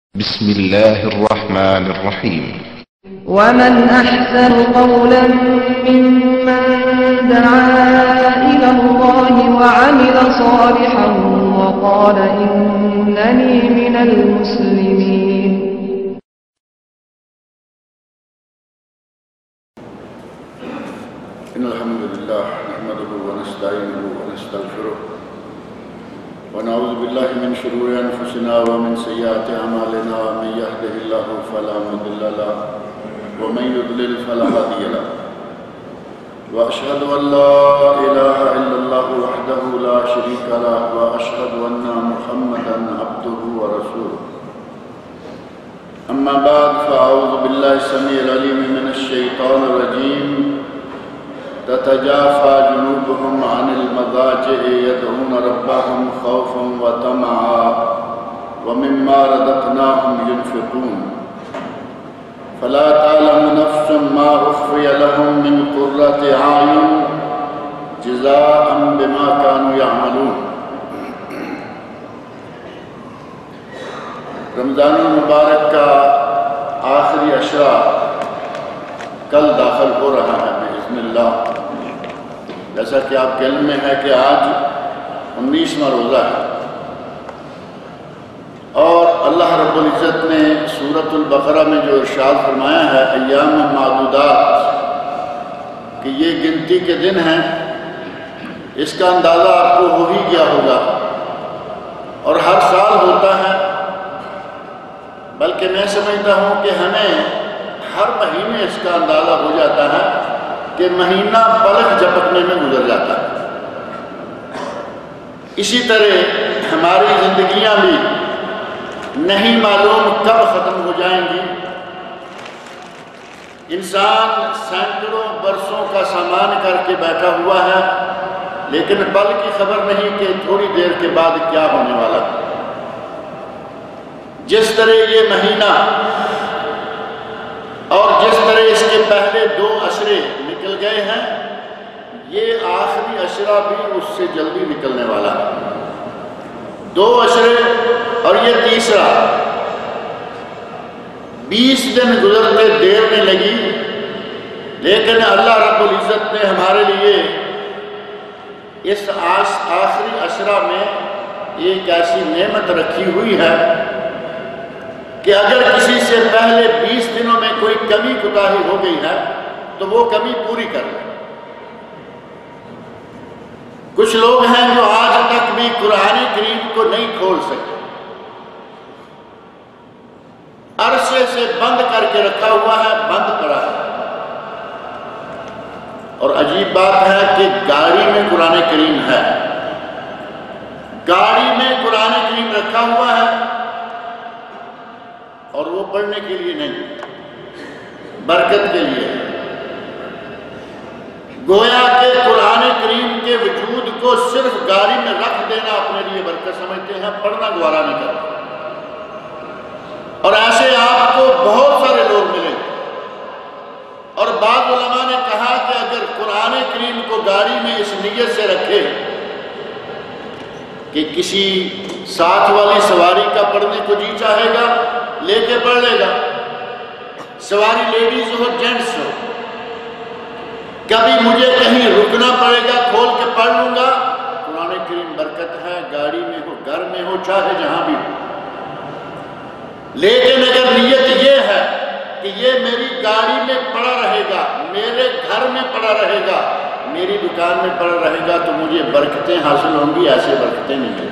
بسم الله الرحمن الرحيم. ومن أحسن قولا ممن دعا إلى الله وعمل صالحا وقال إنني من المسلمين. إن الحمد لله نحمده ونستعينه ونستغفره ونعوذ بالله من شرور أنفسنا ومن سيئات أعمالنا من يهده الله فلا مضل له ومن يضلل فلا هادي له وأشهد أن لا إله إلا الله وحده لا شريك له وأشهد أن محمدا عبده ورسوله. أما بعد فأعوذ بالله السميع العليم من الشيطان الرجيم. تتجافى جنوبهم عن المضاجع يدعون ربهم خوفا وطمعا ومما رزقناهم ينفقون فلا تعلم نفس ما أخفي لهم من قرة أعين جزاء بما كانوا يعملون. رمضان المبارک کا آخری عشرہ کل داخل ہو رہا ہے بإذن اللہ. جیسا کہ آپ کے علم میں ہے کہ آج 19واں روزہ ہے اور اللہ رب العزت نے سورۃ البقرہ میں جو ارشاد فرمایا ہے ایام معدودات کہ یہ گنتی کے دن ہیں، اس کا اندازہ آپ کو ہو ہی گیا ہوگا اور ہر سال ہوتا ہے. بلکہ میں سمجھتا ہوں کہ ہمیں ہر مہینے اس کا اندازہ ہو جاتا ہے کہ مہینہ پلک جھپکنے میں گزر جاتا ہے. اسی طرح ہماری زندگیاں بھی نہیں معلوم کب ختم ہو جائیں گی. انسان سینکڑوں برسوں کا سامان کر کے بیٹھا ہوا ہے لیکن پل کی خبر نہیں کہ تھوڑی دیر کے بعد کیا ہونے والا ہے. جس طرح یہ مہینہ اور جس طرح اس کے پہلے 2 عشرے نکل گئے ہیں، یہ آخری عشرہ بھی اس سے جلدی نکلنے والا ہے. 2 عشرے اور یہ تیسرا. 20 دن گزرتے دیر میں لگی لیکن اللہ رب العزت نے ہمارے لیے اس آخری عشرہ میں ایک ایسی نعمت رکھی ہوئی ہے کہ اگر کسی سے پہلے 20 دنوں میں کوئی کمی کوتاہی ہو گئی ہے تو وہ کمی پوری کر لیں. کچھ لوگ ہیں جو آج تک بھی قرآن کریم کو نہیں کھول سکے، عرصے سے بند کر کے رکھا ہوا ہے، بند پڑا ہے. اور عجیب بات ہے کہ گاڑی میں قرآن کریم ہے، گاڑی میں قرآن کریم رکھا ہوا ہے اور وہ پڑھنے کے لیے نہیں، برکت کے لیے. گویا کہ قرآن کریم کے وجود کو صرف گاڑی میں رکھ دینا اپنے لیے برکت سمجھتے ہیں، پڑھنا گوارا نہیں کرتے. اور ایسے آپ کو بہت سارے لوگ ملیں گے. اور بعض علماء نے کہا کہ اگر قرآن کریم کو گاڑی میں اس نیت سے رکھے کہ کسی ساتھ والی سواری کا پڑھنے کو جی چاہے گا لے کے پڑھ لے گا، سواری لیڈیز ہو جینٹس ہو، کبھی مجھے کہیں رکنا پڑے گا کھول کے پڑھ لوں گا. قرآن کریم برکت ہے، گاڑی میں ہو گھر میں ہو چاہے جہاں بھی ہو. لیکن اگر نیت یہ ہے کہ یہ میری گاڑی میں پڑا رہے گا، میرے گھر میں پڑا رہے گا، میری دکان میں پڑا رہے گا تو مجھے برکتیں حاصل ہوں گی، ایسے برکتیں نہیں ملیں.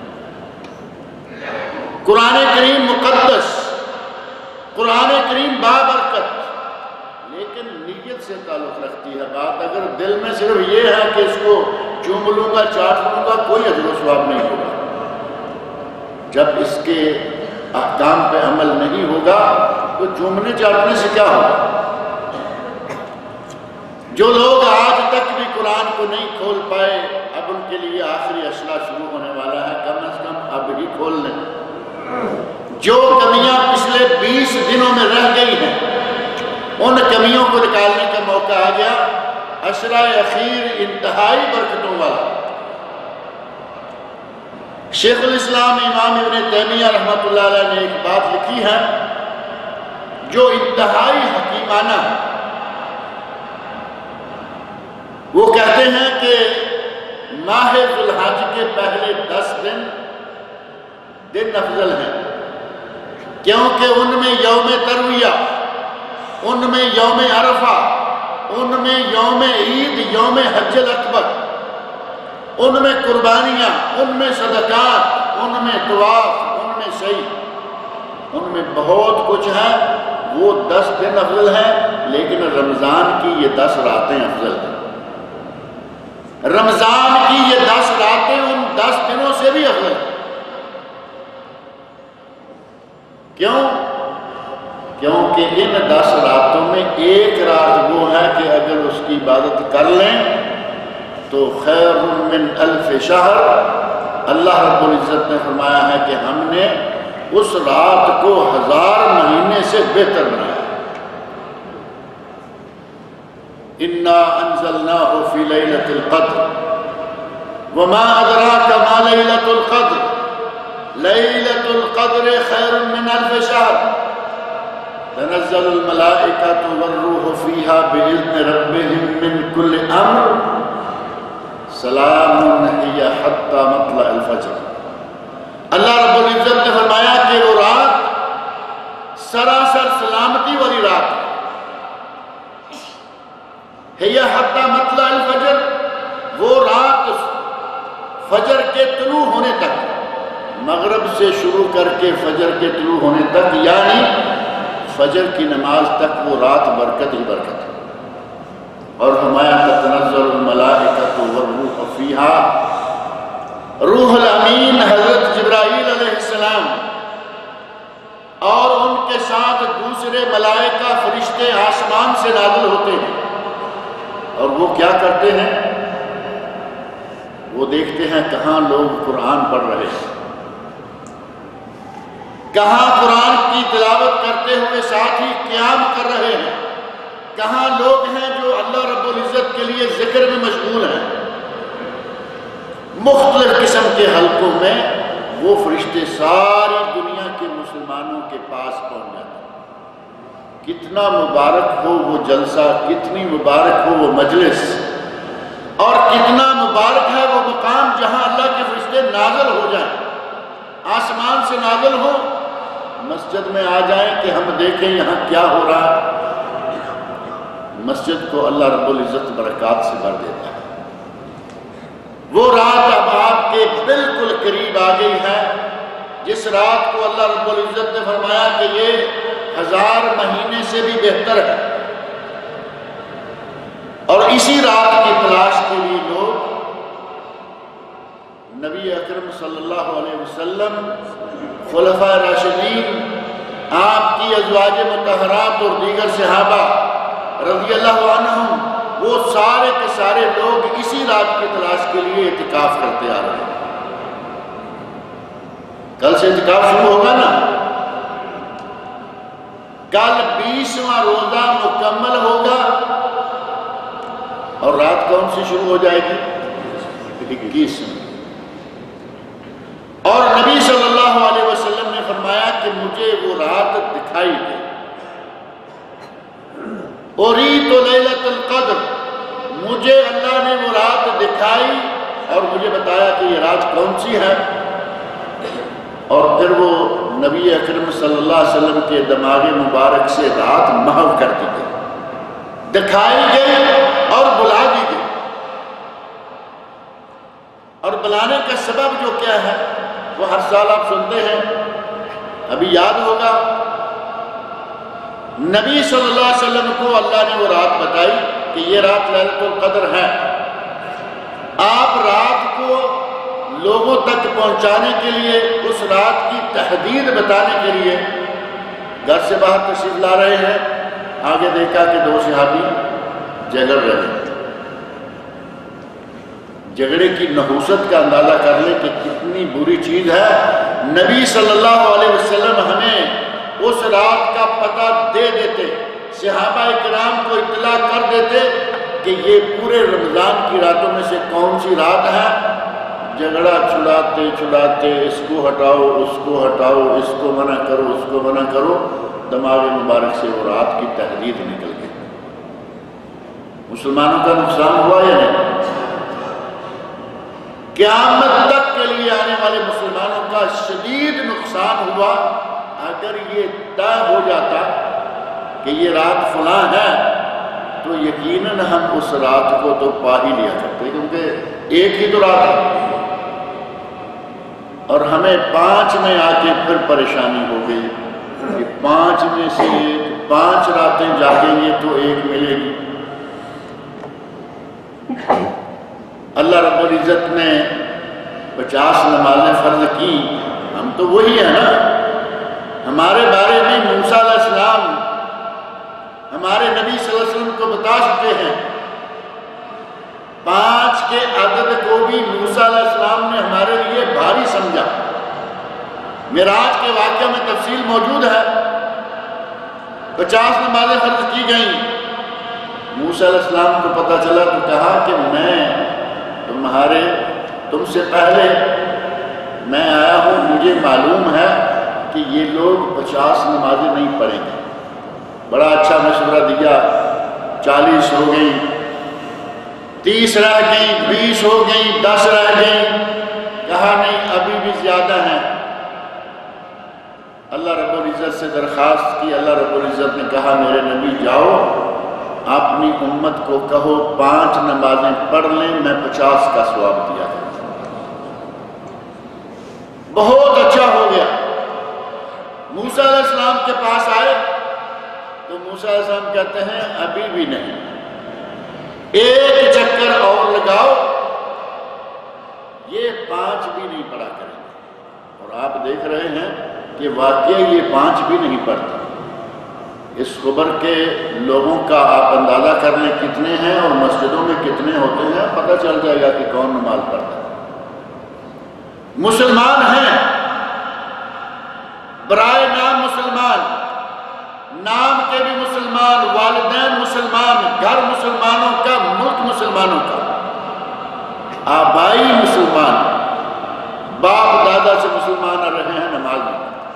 قرآن کریم مقدس، قرآن کریم بابرکت، لیکن نیت سے تعلق رکھتی ہے بات. اگر دل میں صرف یہ ہے کہ اس کو چوم لوں گا چاٹ لوں گا، کوئی اجر و ثواب نہیں ہوگا. جب اس کے احکام پہ عمل نہیں ہوگا تو چومنے چاٹنے سے کیا ہوگا؟ جو لوگ آج تک بھی قرآن کو نہیں کھول پائے، اب ان کے لیے آخری عشرہ شروع ہونے والا ہے، کم از کم اب ہی کھول لیں. جو کمیاں پچھلے 20 دنوں میں رہ گئی ہیں ان کمیوں کو نکالنے کا موقع آ گیا. عشرہ اخیر انتہائی برکتوں والا. شیخ الاسلام امام ابن تیمیہ رحمۃ اللہ علیہ نے ایک بات لکھی ہے جو انتہائی حکیمانہ ہے۔ وہ کہتے ہیں کہ ماہ ذو الحج کے پہلے 10 دن افضل ہیں، کیونکہ ان میں یوم ترویہ، ان میں یوم عرفہ، ان میں یوم عید، یوم حج الاکبر، ان میں قربانیاں، ان میں صدقات، ان میں طواف، ان میں سعی، ان میں بہت کچھ ہے۔ وہ 10 دن افضل ہیں، لیکن رمضان کی یہ 10 راتیں افضل ہیں۔ رمضان کی یہ 10 راتیں ان 10 دنوں سے بھی افضل ہیں۔ کیوں؟ کیونکہ ان 10 راتوں میں ایک رات وہ ہے کہ اگر اس کی عبادت کر لیں تو خیر من 1000 شہر۔ اللہ رب العزت نے فرمایا ہے کہ ہم نے اس رات کو 1000 مہینے سے بہتر بنایا۔ انا انزلناہ فی لیلۃ القدر وما ادراک ما لیلۃ القدر لیلۃ القدر خیر من 1000 شہر تنزل الملائکۃ والروح فیہا بإذن ربہم من کل امر سلام ہی حتی مطلع الفجر۔ اللہ رب العزت نے فرمایا کہ وہ رات سراسر سلامتی والی رات ہے، حتی مطلع الفجر، وہ رات فجر کے طلوع ہونے تک، مغرب سے شروع کر کے فجر کے طلوع ہونے تک، یعنی فجر کی نماز تک وہ رات برکت ہی برکت ہے۔ اور فرمایا تتنزل الملائکۃ والروح فیہا، روح الامین حضرت جبرائیل علیہ السلام اور ان کے ساتھ دوسرے ملائکہ فرشتے آسمان سے نازل ہوتے ہیں، اور وہ کیا کرتے ہیں؟ وہ دیکھتے ہیں کہاں لوگ قرآن پڑھ رہے ہیں، کہاں قرآن کی تلاوت کرتے ہوئے ساتھ ہی قیام کر رہے ہیں، کہاں لوگ ہیں جو اللہ رب العزت کے لیے ذکر میں مشغول ہیں۔ مختلف قسم کے حلقوں میں وہ فرشتے ساری دنیا کے مسلمانوں کے پاس پہنچ جاتے ہیں۔ کتنا مبارک ہو وہ جلسہ، کتنی مبارک ہو وہ مجلس، اور کتنا مبارک ہے وہ مقام جہاں اللہ کے فرشتے نازل ہو جائیں، آسمان سے نازل ہو، مسجد میں آ جائیں کہ ہم دیکھیں یہاں کیا ہو رہا ہے۔ مسجد کو اللہ رب العزت برکات سے بھر دیتا ہے۔ وہ رات اب آپ کے بالکل قریب آ گئی ہے، جس رات کو اللہ رب العزت نے فرمایا کہ یہ 1000 مہینے سے بھی بہتر ہے، اور اسی رات کی تلاش کے لیے لوگ نبی اکرم صلی اللہ علیہ وسلم، خلفائے راشدین، آپ کی ازواج مطہرات اور دیگر صحابہ رضی اللہ عنہم، وہ سارے کے سارے لوگ اسی رات کی تلاش کے لیے اعتکاف کرتے آ رہے ہیں۔ کل سے اعتکاف شروع ہوگا نا، کل 20واں روزہ مکمل ہوگا، اور رات کون سی شروع ہو جائے گی؟ 21۔ اور نبی صلی اللہ علیہ وسلم نے فرمایا کہ مجھے وہ رات دکھائی دی، اُریت لیلۃ القدر، مجھے اللہ نے وہ رات دکھائی اور مجھے بتایا کہ یہ رات کون سی ہے، اور پھر وہ نبی اکرم صلی اللہ علیہ وسلم کے دماغ مبارک سے رات محو کر دی گئی، دکھائی گئی اور بلا دی گئی۔ اور بلانے کا سبب جو کیا ہے وہ ہر سال آپ سنتے ہیں، ابھی یاد ہوگا، نبی صلی اللہ علیہ وسلم کو اللہ نے وہ رات بتائی کہ یہ رات لیلۃ القدر ہے۔ آپ رات کو لوگوں تک پہنچانے کے لیے، اس رات کی تحدید بتانے کے لیے گھر سے باہر تشریف لا رہے ہیں، آگے دیکھا کہ 2 صحابی جھگڑ رہے ہیں۔ جھگڑے کی نحوست کا اندازہ کر لیں کہ کتنی بری چیز ہے۔ نبی صلی اللہ علیہ وسلم ہمیں اس رات کا پتہ دے دیتے، صحابہ کرام کو اطلاع کر دیتے کہ یہ پورے رمضان کی راتوں میں سے کون سی رات ہے جھگڑا چھڑاتے چھڑاتے اس کو ہٹاؤ اس کو ہٹاؤ، اس کو منع کرو اس کو منع کرو، دماغ مبارک سے وہ رات کی تحدید نکل گئی۔ مسلمانوں کا نقصان ہوا یا نہیں؟ قیامت تک کے لیے آنے والے مسلمانوں کا شدید نقصان ہوا اگر یہ طے ہو جاتا کہ یہ رات فلاں ہے تو یقیناً ہم اس رات کو تو پا ہی لیا کرتے، کیونکہ ایک ہی تو رات ہے، اور ہمیں 5 میں آ کے پھر پریشانی ہو گئی کہ 5 میں سے 5 راتیں جاگیں گے تو ایک ملے گی۔ اللہ رب العزت نے 50 نمازیں فرض کی، ہم تو وہی ہیں نا۔ ہمارے بارے میں موسیٰ علیہ السلام ہمارے نبی صلی اللہ علیہ وسلم کو بتا چکے ہیں، 5 کے عدد کو بھی موسیٰ علیہ السلام نے ہمارے لیے بھاری سمجھا۔ معراج کے واقعہ میں تفصیل موجود ہے، 50 نمازیں فرض کی گئیں۔ موسیٰ علیہ السلام کو پتہ چلا تو کہا کہ میں تم سے پہلے میں آیا ہوں، مجھے معلوم ہے کہ یہ لوگ 50 نمازیں نہیں پڑھیں گے۔ بڑا اچھا مشورہ دیا، 40 ہو گئی، 30 رہ گئی، 20 ہو گئی، 10 رہ گئی، کہا نہیں ابھی بھی زیادہ ہیں۔ اللہ رب العزت سے درخواست کی، اللہ رب العزت نے کہا میرے نبی جاؤ اپنی امت کو کہو 5 نمازیں پڑھ لیں، میں 50 کا ثواب دیا کروں۔ بہت اچھا ہو گیا۔ موسیٰ علیہ السلام کے پاس آئے تو موسیٰ علیہ السلام کہتے ہیں ابھی بھی نہیں، ایک چکر اور لگاؤ، یہ 5 بھی نہیں پڑھا کریں گے۔ اور آپ دیکھ رہے ہیں کہ واقعی یہ 5 بھی نہیں پڑھتے۔ اس خبر کے لوگوں کا آپ اندازہ کر لیں کتنے ہیں اور مسجدوں میں کتنے ہوتے ہیں، پتہ چل جائے گا کہ کون نماز پڑھتا ہے۔ مسلمان ہیں، برائے نام مسلمان، نام کے بھی مسلمان، والدین مسلمان، گھر مسلمانوں کا، ملک مسلمانوں کا، آبائی مسلمان، باپ دادا سے مسلمان آ رہے ہیں، نماز نہیں۔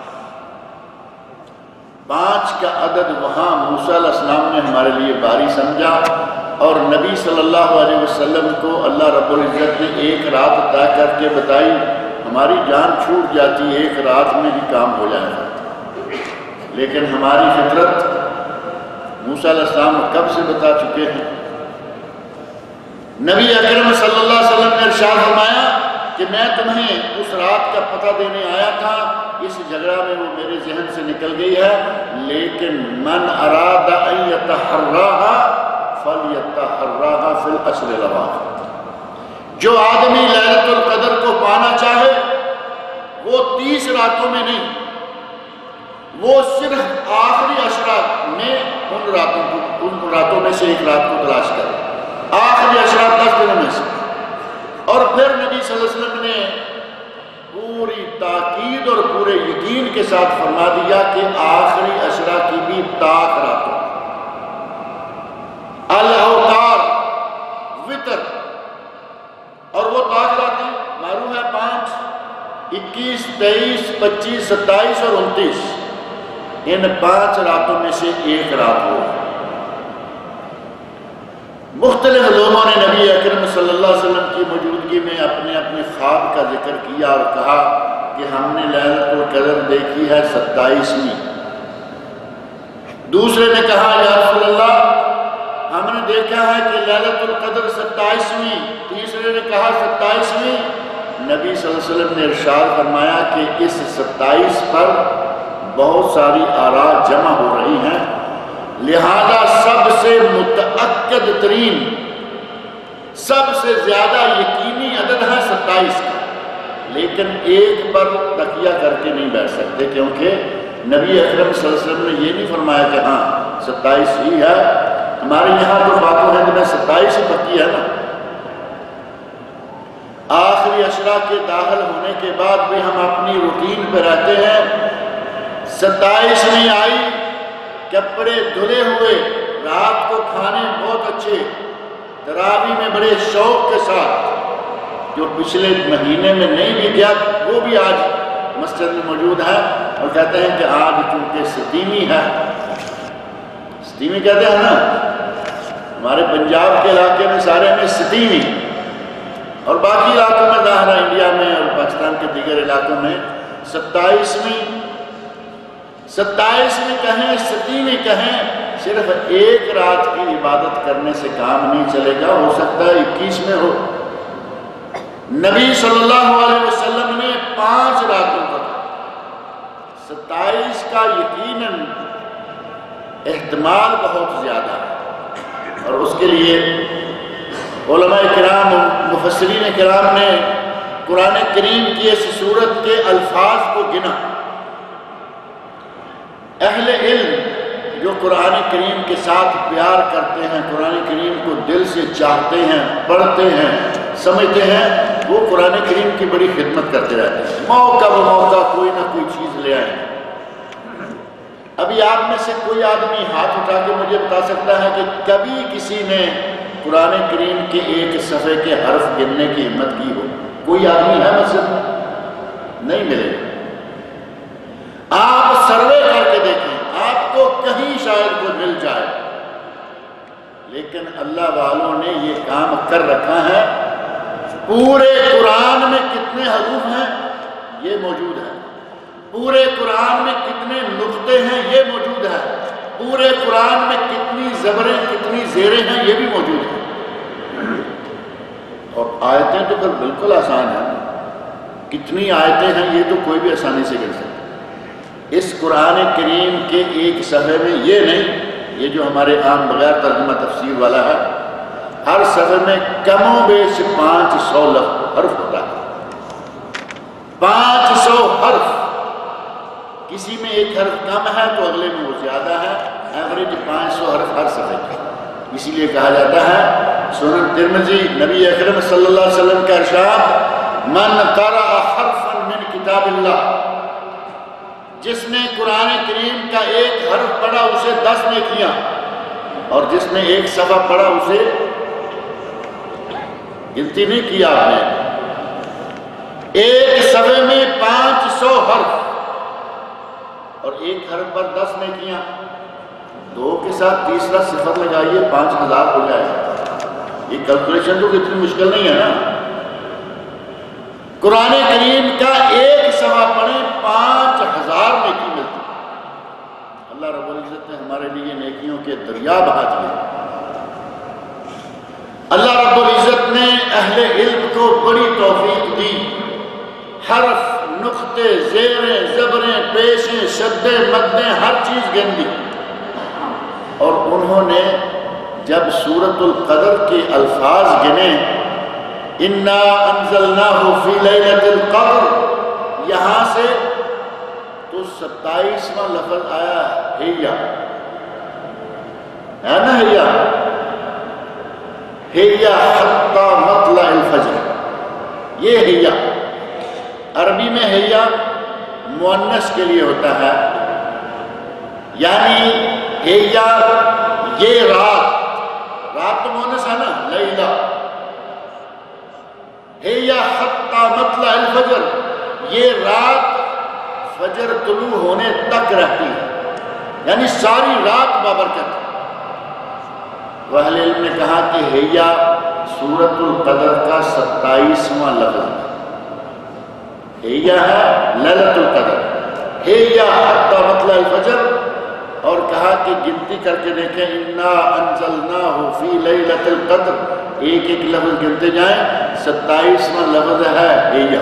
5 کا عدد وہاں موسیٰ علیہ السلام نے ہمارے لیے باری سمجھا، اور نبی صلی اللہ علیہ وسلم کو اللہ رب العزت نے ایک رات طے کر کے بتائی، ہماری جان چھوٹ جاتی ایک رات میں ہی کام ہو جائے گا، لیکن ہماری فطرت موسیٰ علیہ السلام کب سے بتا چکے ہیں۔ نبی اکرم صلی اللہ علیہ وسلم نے ارشاد فرمایا کہ میں تمہیں اس رات کا پتہ دینے آیا تھا، اس جھگڑا میں وہ میرے ذہن سے نکل گئی ہے، لیکن من اراد ان یتحراھا فلیتحراھا فی العشر الاواخر، جو آدمی لیلۃ القدر کو پانا چاہے وہ 30 راتوں میں نہیں، وہ صرف آخری عشرات میں ان راتوں میں سے ایک رات کو تلاش کرے، آخری عشرات 10 دنوں میں سے۔ اور پھر نبی صلی اللہ علیہ وسلم نے پوری تاکید اور پورے یقین کے ساتھ فرما دیا کہ آخری عشرہ کی بھی طاق راتوں، الاوتار، وتر، اور وہ طاق راتیں معلوم ہے 5، 21، 23، 25، 27 اور 29، ان 5 راتوں میں سے ایک رات ہو۔ مختلف لوگوں نے نبی اکرم صلی اللہ علیہ وسلم کی موجودگی میں اپنے اپنے خواب کا ذکر کیا اور کہا کہ ہم نے لیلۃ القدر دیکھی ہے 27ویں۔ دوسرے نے کہا یا رسول اللہ ہم نے دیکھا ہے کہ لیلۃ القدر 27ویں۔ تیسرے نے کہا 27ویں۔ نبی صلی اللہ علیہ وسلم نے ارشاد فرمایا کہ اس 27 پر بہت ساری آراء جمع ہو رہی ہیں، لہذا سب سے متأکد ترین، سب سے زیادہ یقینی عدد ہے 27 کا، لیکن ایک پر تکیہ کر کے نہیں بیٹھ سکتے، کیونکہ نبی اکرم صلی اللہ علیہ وسلم نے یہ نہیں فرمایا کہ ہاں 27 ہی ہے، ہمارے یہاں تو پاک و ہند میں 27 ہی پکی ہے نا۔ آخری عشرہ کے داخل ہونے کے بعد بھی ہم اپنی روٹین پہ رہتے ہیں۔ 27ویں آئی، کپڑے دھلے ہوئے، رات کو کھانے بہت اچھے، تراویح میں بڑے شوق کے ساتھ، جو پچھلے مہینے میں نہیں بھی گیا وہ بھی آج مسجد میں موجود ہے، اور کہتے ہیں کہ آج چونکہ ستیمی ہے، ستیمی کہتے ہیں نا، ہمارے پنجاب کے علاقے میں سارے میں ستیمی، اور باقی علاقوں میں ظاہر ہے انڈیا میں اور پاکستان کے دیگر علاقوں میں 27ویں کہیں، ستیمی کہیں، صرف ایک رات کی عبادت کرنے سے کام نہیں چلے گا، ہو سکتا ہے 21 میں ہو۔ نبی صلی اللہ علیہ وسلم نے 5 راتوں کا، 27 کا یقیناً احتمال بہت زیادہ ہے، اور اس کے لیے علماء کرام مفسرین کرام نے قرآن کریم کی اس سورت کے الفاظ کو گنا۔ اہل علم جو قرآن کریم کے ساتھ پیار کرتے ہیں، قرآن کریم کو دل سے چاہتے ہیں، پڑھتے ہیں، سمجھتے ہیں، وہ قرآن کریم کی بڑی خدمت کرتے رہتے ہیں، موقع بہ موقع کوئی نہ کوئی چیز لے آئیں۔ ابھی آپ میں سے کوئی آدمی ہاتھ اٹھا کے مجھے بتا سکتا ہے کہ کبھی کسی نے قرآن کریم کے ایک صفحے کے حرف گننے کی ہمت کی ہو؟ کوئی آدمی ہے مسجد میں؟ نہیں ملے گا۔ آپ سروے کر کے دیکھیں، آپ کو کہیں شاید کوئی مل جائے، لیکن اللہ والوں نے یہ کام کر رکھا ہے۔ پورے قرآن میں کتنے حروف ہیں یہ موجود ہے، پورے قرآن میں کتنے نقطے ہیں یہ موجود ہے، پورے قرآن میں کتنی زبریں کتنی زیریں ہیں یہ بھی موجود ہے، اور آیتیں تو پھر بالکل آسان ہیں، کتنی آیتیں ہیں یہ تو کوئی بھی آسانی سے کر سکتا ہے۔ اس قرآن کریم کے ایک صفحے میں یہ نہیں، یہ جو ہمارے عام بغیر ترجمہ تفسیر والا ہے، ہر صفحے میں کم و بیش 500 حرف ہوتا ہے، 500 حرف۔ کسی میں ایک حرف کم ہے تو اگلے میں وہ زیادہ ہے، ایوریج 500 حرف ہر صفحے کی۔ اسی لیے کہا جاتا ہے سنن ترمذی، نبی اکرم صلی اللہ علیہ وسلم کا ارشاد، من قرأ حرفا من کتاب اللہ، جس نے قرآن کریم کا ایک حرف پڑھا اسے 10 نیکیاں، اور جس نے ایک صفحہ پڑھا اسے، گنتی نہیں کیا آپ نے، ایک صفحے میں 500 حرف، اور ایک حرف پر 10 نیکیاں، 2 کے ساتھ تیسرا صفر لگائیے 5000 ہو جائے گا۔ یہ کیلکولیشن تو اتنی مشکل نہیں ہے نا۔ قرآن کریم کا ایک صفحہ پڑھیں 5000 نیکی ملتی۔ اللہ رب العزت نے ہمارے لیے نیکیوں کے دریا بہا دیے۔ اللہ رب العزت نے اہل علم کو بڑی توفیق دی، حرف، نقطے، زیریں، زبریں، پیشیں، شدیں، مدیں، ہر چیز گن دی، اور انہوں نے جب سورۃ القدر کے الفاظ گنے، انا انزلناہ فی لیلۃ القدر، یہاں سے تو 27واں لفظ آیا ہیا، ہے نا ہیا، ہیا حتی مطلع الفجر، یہ ہیا عربی میں ہیا مؤنث کے لیے ہوتا ہے، یعنی ہیا یہ رات، رات تو مؤنث ہے نا، لیلہ، ہیا حتی مطلع الفجر، یہ رات فجر طلوع ہونے تک رہتی ہے، یعنی ساری رات بابرکت ہے۔ وہ اہل علم نے کہا کہ ہیا سورۃ القدر کا 27واں لفظ ہے، ہیا ہے لیلۃ القدر، ہیا حتی مطلع الفجر، اور کہا کہ گنتی کر کے دیکھیں، انا انزلناہ فی لیلۃ القدر، ایک ایک لفظ گنتے جائیں، 27واں لفظ ہے ہیا،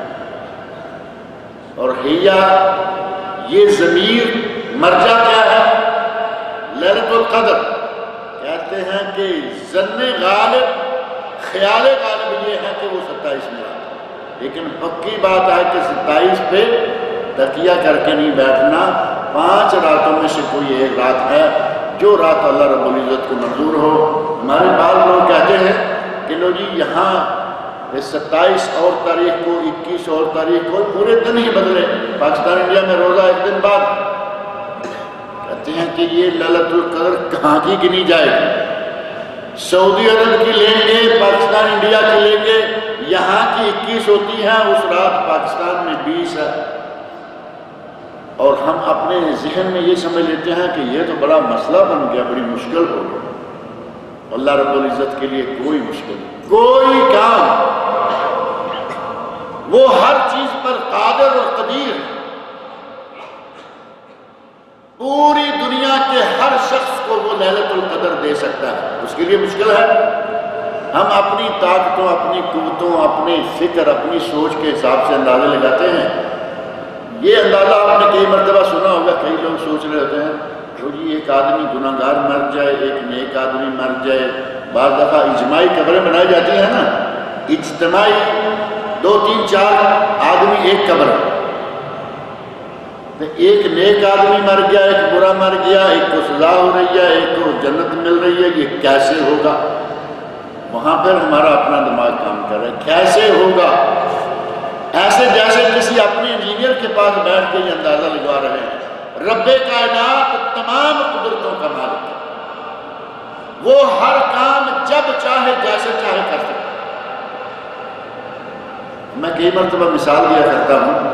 اور ہیا یہ ضمیر مرجع کیا ہے؟ لیلۃ القدر، کہتے ہیں کہ ظن غالب، خیال غالب یہ ہے کہ وہ 27 میں آتا ہے، لیکن پکی بات ہے کہ 27 پہ تکیہ کر کے نہیں بیٹھنا، 5 راتوں میں سے کوئی ایک رات ہے جو رات اللہ رب العزت کو منظور ہو۔ ہمارے بعض لوگ کہتے ہیں کہ لو جی یہاں 27 اور تاریخ کو، 21 اور تاریخ کو، پورے دن ہی بدلے، پاکستان انڈیا میں روزہ ایک دن بعد، کہتے ہیں کہ یہ لیلۃ القدر کہاں کی گنی جائے گی؟ سعودی عرب کی لیں گے، پاکستان انڈیا کی لیں گے، یہاں کی 21 ہوتی ہیں، اس رات پاکستان میں 20 ہے، اور ہم اپنے ذہن میں یہ سمجھ لیتے ہیں کہ یہ تو بڑا مسئلہ بن گیا، بڑی مشکل ہو گئی۔ اللہ رب العزت کے لیے کوئی مشکل نہیں، کوئی کام، وہ ہر چیز پر قادر اور قدیر ہے، پوری دنیا کے ہر شخص کو وہ لیلۃ القدر دے سکتا ہے، اس کے لیے مشکل ہے؟ ہم اپنی طاقتوں، اپنی قوتوں، اپنی فکر، اپنی سوچ کے حساب سے اندازے لگاتے ہیں۔ یہ اندازہ آپ نے کئی مرتبہ سنا ہوگا، کئی لوگ سوچ رہے ہوتے ہیں تو جی ایک آدمی گناہ گار مر جائے، ایک نیک آدمی مر جائے، بعض دفعہ اجتماعی قبریں بنائی جاتی ہیں نا، اجتماعی 2 3 4 آدمی ایک قبر، ایک نیک آدمی مر گیا، ایک برا مر گیا، ایک کو سزا ہو رہی ہے، ایک کو جنت مل رہی ہے، یہ کیسے ہوگا؟ وہاں پر ہمارا اپنا دماغ کام کر رہا ہے، کیسے ہوگا؟ ایسے جیسے کسی اپنے انجینئر کے پاس بیٹھ کے یہ اندازہ لگا رہے ہیں۔ رب کائنات تمام قدرتوں کا مالک ہے، وہ ہر کام جب چاہے جیسے چاہے کر سکتا ہے۔ میں کئی مرتبہ مثال دیا کرتا ہوں،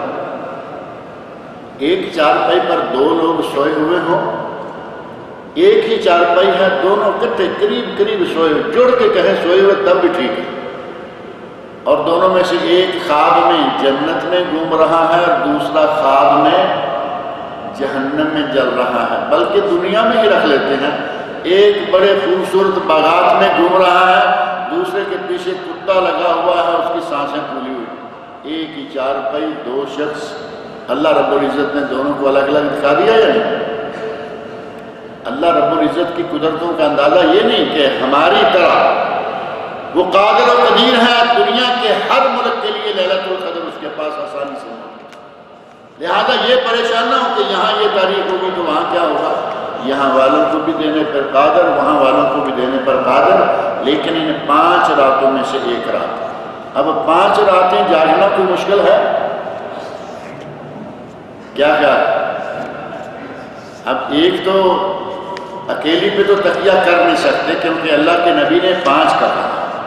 ایک چارپائی پر 2 لوگ سوئے ہوئے ہوں، ایک ہی چارپائی ہے، دونوں کٹھے قریب قریب سوئے ہوئے، جڑ کے کہیں سوئے ہوئے تب بھی ٹھیک ہے، اور دونوں میں سے ایک خواب میں جنت میں گھوم رہا ہے اور دوسرا خواب میں جہنم میں جل رہا ہے، بلکہ دنیا میں ہی رکھ لیتے ہیں، ایک بڑے خوبصورت باغات میں گھوم رہا ہے، دوسرے کے پیچھے کتا لگا ہوا ہے، اس کی سانسیں پھولی ہوئی، ایک ہی چارپائی 2 شخص، اللہ رب العزت نے دونوں کو الگ الگ دکھا دیا یا نہیں؟ اللہ رب العزت کی قدرتوں کا اندازہ یہ نہیں کہ ہماری طرح وہ قادر و قدیر ہے، دنیا کے ہر ملک کے لیے لیلۃ القدر اس کے پاس آسانی سے ہوگی، لہذا یہ پریشان نہ ہو کہ یہاں یہ تاریخ ہوگی تو وہاں کیا ہوگا، یہاں والوں کو بھی دینے پر قادر، وہاں والوں کو بھی دینے پر قادر، لیکن ان 5 راتوں میں سے ایک رات، اب 5 راتیں جاگنا کوئی مشکل ہے؟ کیا اب ایک تو اکیلی پہ تو تکیہ کر نہیں سکتے، کیونکہ اللہ کے نبی نے 5 کہا،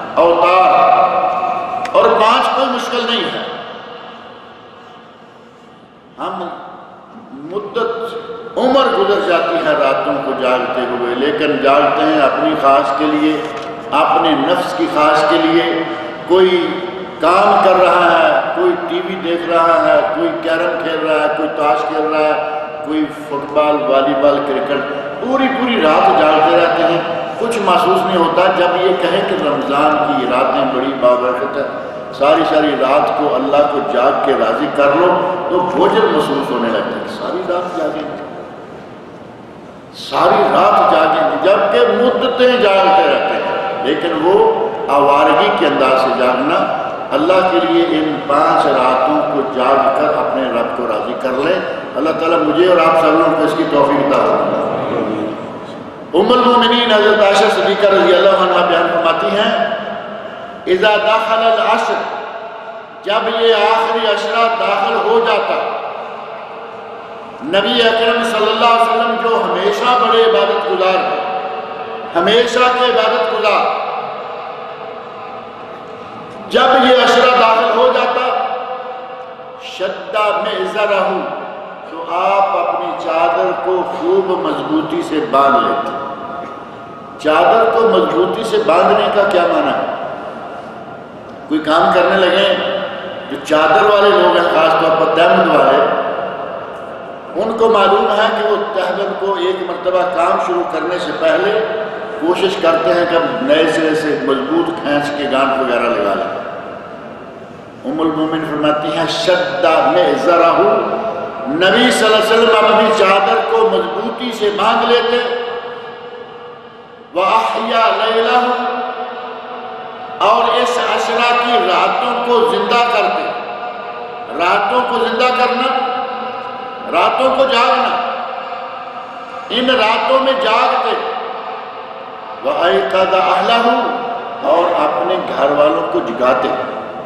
اوتار، اور 5 کوئی مشکل نہیں ہے۔ ہم مدت عمر گزر جاتی ہے راتوں کو جاگتے ہوئے، لیکن جاگتے ہیں اپنی خواہش کے لیے، اپنے نفس کی خواہش کے لیے، کوئی کام کر رہا ہے، کوئی ٹی وی دیکھ رہا ہے، کوئی کیرم کھیل رہا ہے، کوئی تاش کھیل رہا ہے، کوئی فٹ بال، والی بال، کرکٹ، پوری رات جاگتے رہتے ہیں، کچھ محسوس نہیں ہوتا۔ جب یہ کہیں کہ رمضان کی راتیں بڑی بابرکت ہے، ساری رات کو اللہ کو جاگ کے راضی کر لو، تو بوجھل محسوس ہونے لگتا ہے کہ ساری رات جاگیں گے، ساری رات جاگیں گے، جبکہ مدتیں جاگتے رہتے ہیں، لیکن وہ آوارگی کے انداز سے جاگنا، اللہ کے لیے ان 5 راتوں کو جاگ کر اپنے رب کو راضی کر لیں۔ اللہ تعالیٰ مجھے اور آپ سب لوگوں کو اس کی توفیق عطا فرمائے۔ ام المومنین حضرت عائشہ صدیقہ رضی اللہ عنہا بیان فرماتی ہیں، اذا دخل العشر، جب یہ آخری عشرہ داخل ہو جاتا، نبی اکرم صلی اللہ علیہ وسلم جو ہمیشہ بڑے عبادت گزار ہیں، ہمیشہ کے عبادت گزار، جب یہ عشرہ داخل ہو جاتا، شدّ مئزرہ، تو آپ اپنی چادر کو خوب مضبوطی سے باندھ لیتے۔ چادر کو مضبوطی سے باندھنے کا کیا معنی ہے؟ کوئی کام کرنے لگے، جو چادر والے لوگ ہیں، خاص طور پر تہمد والے، ان کو معلوم ہے کہ وہ تہمد کو ایک مرتبہ کام شروع کرنے سے پہلے کوشش کرتے ہیں کہ نئے سرے سے مضبوط کھینچ کے گانٹھ وغیرہ لگا لیں۔ ام المومن فرماتی ہیں، شدّ مئزرہ، نبی صلی اللہ علیہ وسلم اپنی چادر کو مضبوطی سے باندھ لیتے، وَأَحْيَا لَيْلَهُ، اور اس عشرہ کی راتوں کو زندہ کرتے۔ راتوں کو زندہ کرنا، راتوں کو جاگنا، ان راتوں میں جاگتے، وَأَيْقَظَ أَهْلَهُ، اور اپنے گھر والوں کو جگاتے،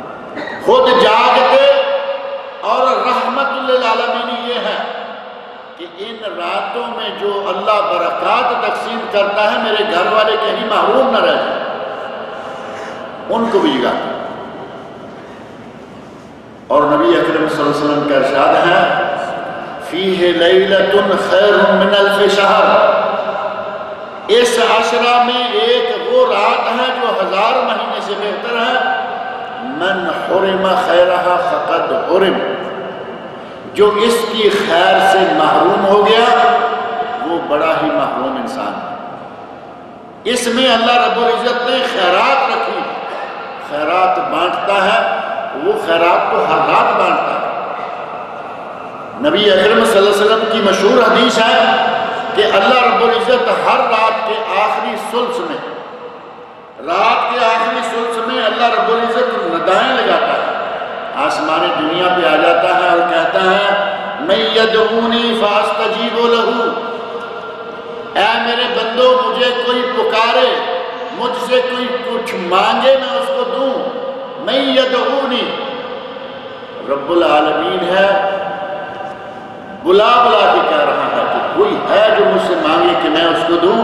خود جاگتے۔ اور رحمت للعالمین یہ ہے کہ ان راتوں میں جو اللہ برکات تقسیم کرتا ہے میرے گھر والے کہیں محروم نہ رہ جائیں، ان کو بھی جگاتا ہے۔ اور نبی اکرم صلی اللہ علیہ وسلم کا ارشاد ہے فیہ لیلۃ خیر من الف شہر، اس عشرہ میں ایک وہ رات ہے جو 1000 مہینے سے بہتر ہے۔ من حرم خیرہا فقد حرم، جو اس کی خیر سے محروم ہو گیا وہ بڑا ہی محروم انسان ہے۔ اس میں اللہ رب العزت نے خیرات رکھی، خیرات بانٹتا ہے، وہ خیرات تو ہر رات بانٹتا ہے۔ نبی اکرم صلی اللہ علیہ وسلم کی مشہور حدیث ہے کہ اللہ رب العزت ہر رات کے آخری ثلث میں، رات کے آخری ثلث میں اللہ رب العزت ندائیں لگاتا ہے، آسمان دنیا پہ آ جاتا ہے اور کہتا ہے من یدعونی فاستجیب لہ، اے میرے بندو مجھے کوئی پکارے، مجھ سے کوئی کچھ مانگے میں اس کو دوں۔ من یدعونی، رب العالمین ہے، بلا بلا کے کہہ رہا ہے کہ کوئی ہے جو مجھ سے مانگے کہ میں اس کو دوں۔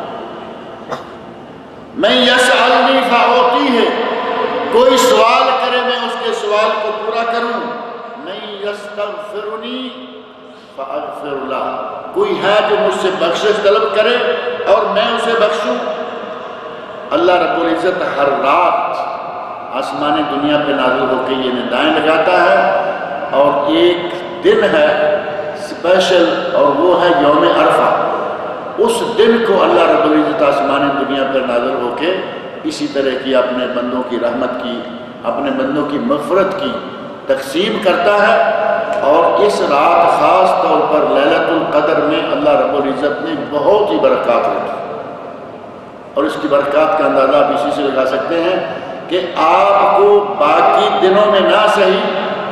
من یسألنی فاعطیہ، کوئی سوال کرے میں اس کے سوال کو پورا کروں۔ من یستغفرنی فاغفر لہ، کوئی ہے جو مجھ سے بخشش طلب کرے اور میں اسے بخشوں۔ اللہ رب العزت ہر رات آسمان دنیا پہ نازل ہو کے یہ ندائیں لگاتا ہے، اور ایک دن ہے اسپیشل اور وہ ہے یوم عرفہ۔ اس دن کو اللہ رب العزت آسمان دنیا پر نازل ہو کے اسی طرح کی اپنے بندوں کی رحمت کی، اپنے بندوں کی مغفرت کی تقسیم کرتا ہے۔ اور اس رات خاص طور پر لیلۃ القدر میں اللہ رب العزت نے بہت ہی برکات رکھی، اور اس کی برکات کا اندازہ آپ اسی سے لگا سکتے ہیں کہ آپ کو باقی دنوں میں نہ صحیح،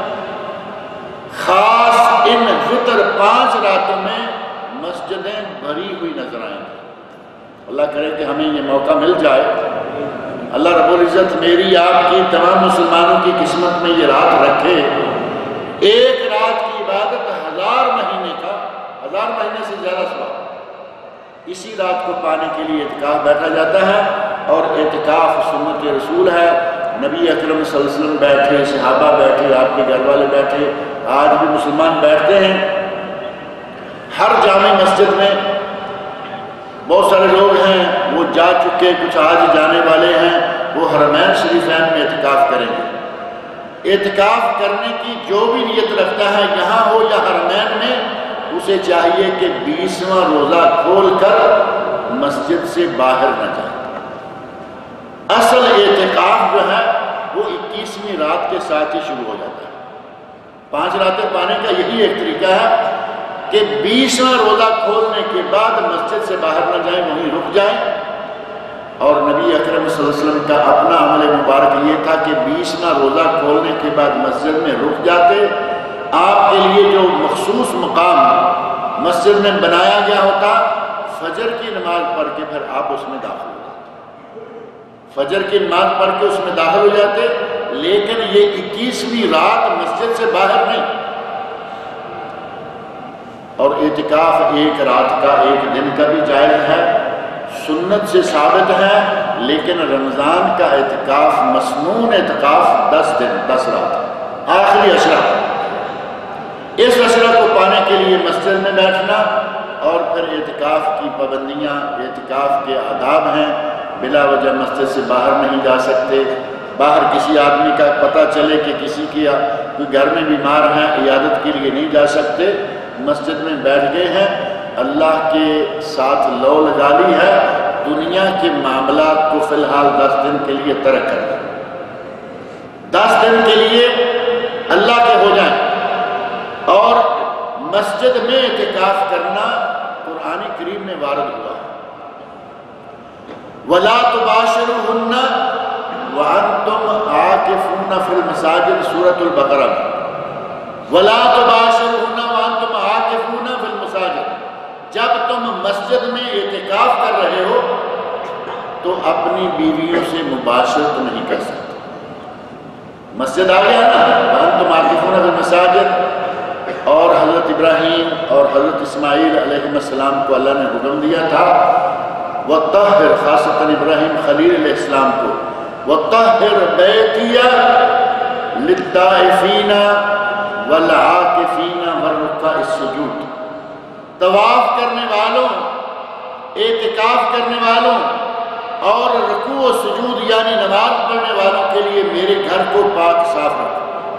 خاص ان فطر 5 راتوں میں مسجدیں بھری ہوئی نظر آئیں گی۔ اللہ کرے کہ ہمیں یہ موقع مل جائے، اللہ رب العزت میری آپ کی تمام مسلمانوں کی قسمت میں یہ رات رکھے۔ ایک رات کی عبادت 1000 مہینے کا، 1000 مہینے سے زیادہ ثواب۔ اسی رات کو پانے کے لیے اعتکاف بیٹھا جاتا ہے، اور اعتکاف سنت رسول ہے۔ نبی اکرم صلی اللہ علیہ وسلم بیٹھے، صحابہ بیٹھے، آپ کے گھر والے بیٹھے، آج بھی مسلمان بیٹھتے ہیں۔ ہر جامع مسجد میں بہت سارے لوگ ہیں وہ جا چکے، کچھ آج جانے والے ہیں، وہ حرمین شریفین میں اعتکاف کریں گے۔ اعتکاف کرنے کی جو بھی نیت رکھتا ہے یہاں ہو یا حرمین میں، اسے چاہیے کہ 20واں روزہ کھول کر مسجد سے باہر نہ جائے۔ اصل اعتکاف جو ہے وہ 21ویں رات کے ساتھ ہی شروع ہو جاتا ہے۔ 5 راتیں پانے کا یہی ایک طریقہ ہے کہ 20واں روزہ کھولنے کے بعد مسجد سے باہر نہ جائیں، وہیں رک جائیں۔ اور نبی اکرم صلی اللہ علیہ وسلم کا اپنا عمل مبارک یہ تھا کہ 20واں روزہ کھولنے کے بعد مسجد میں رک جاتے۔ آپ کے لیے جو مخصوص مقام مسجد میں بنایا گیا ہوتا، فجر کی نماز پڑھ کے پھر آپ اس میں داخل ہو جاتے، فجر کی نماز پڑھ کے اس میں داخل ہو جاتے، لیکن یہ 21ویں رات مسجد سے باہر نہیں۔ اور اعتکاف ایک رات کا، ایک دن کا بھی جائز ہے، سنت سے ثابت ہے، لیکن رمضان کا اعتکاف مسنون اعتکاف 10 دن 10 رات، آخری عشرہ، اس عشرہ کو پانے کے لیے مسجد میں بیٹھنا۔ اور پھر اعتکاف کی پابندیاں، اعتکاف کے آداب ہیں، بلا وجہ مسجد سے باہر نہیں جا سکتے۔ باہر کسی آدمی کا پتہ چلے کہ کسی کی کوئی گھر میں بیمار ہیں، عیادت کے لیے نہیں جا سکتے، مسجد میں بیٹھ گئے ہیں، اللہ کے ساتھ لو لگا لی ہے، دنیا کے معاملات کو فی الحال 10 دن کے لیے ترک کر دیں، 10 دن کے لیے اللہ کے ہو جائیں۔ اور مسجد میں اعتکاف کرنا قرآن کریم میں وارد ہوا ہے، وَلَا تُبَاشِرُهُنَّ وَأَنْتُمْ عَاكِفُونَ فِي الْمَسَاجِدِ سورۃ البقرہ میں، وَلَا تُبَاشِرُهُنَّ وَأَنْتُمْ عَاكِفُونَ فِي الْمَسَاجِدِ، جب تم مسجد میں اعتکاف کر رہے ہو تو اپنی بیویوں سے مباشرت نہیں کر سکتے۔ مسجد آ گیا نا، وَأَنْتُمْ عَاكِفُونَ فِي الْمَسَاجِدِ، اور حضرت ابراہیم اور حضرت اسماعیل علیہ السلام کو اللہ نے حکم دیا تھا وَطَّهِّرْ، خاصتاً ابراہیم خلیل علیہ السلام کو وَطَّهِّرْ بَيْتِيَ لِلطَّائِفِينَ وَالْعَاكِفِينَ وَالرُّكَّعِ السُّجُودِ، طواف کرنے والوں، اعتکاف کرنے والوں اور رکوع و سجود یعنی نماز پڑھنے والوں کے لیے میرے گھر کو پاک صاف رکھو۔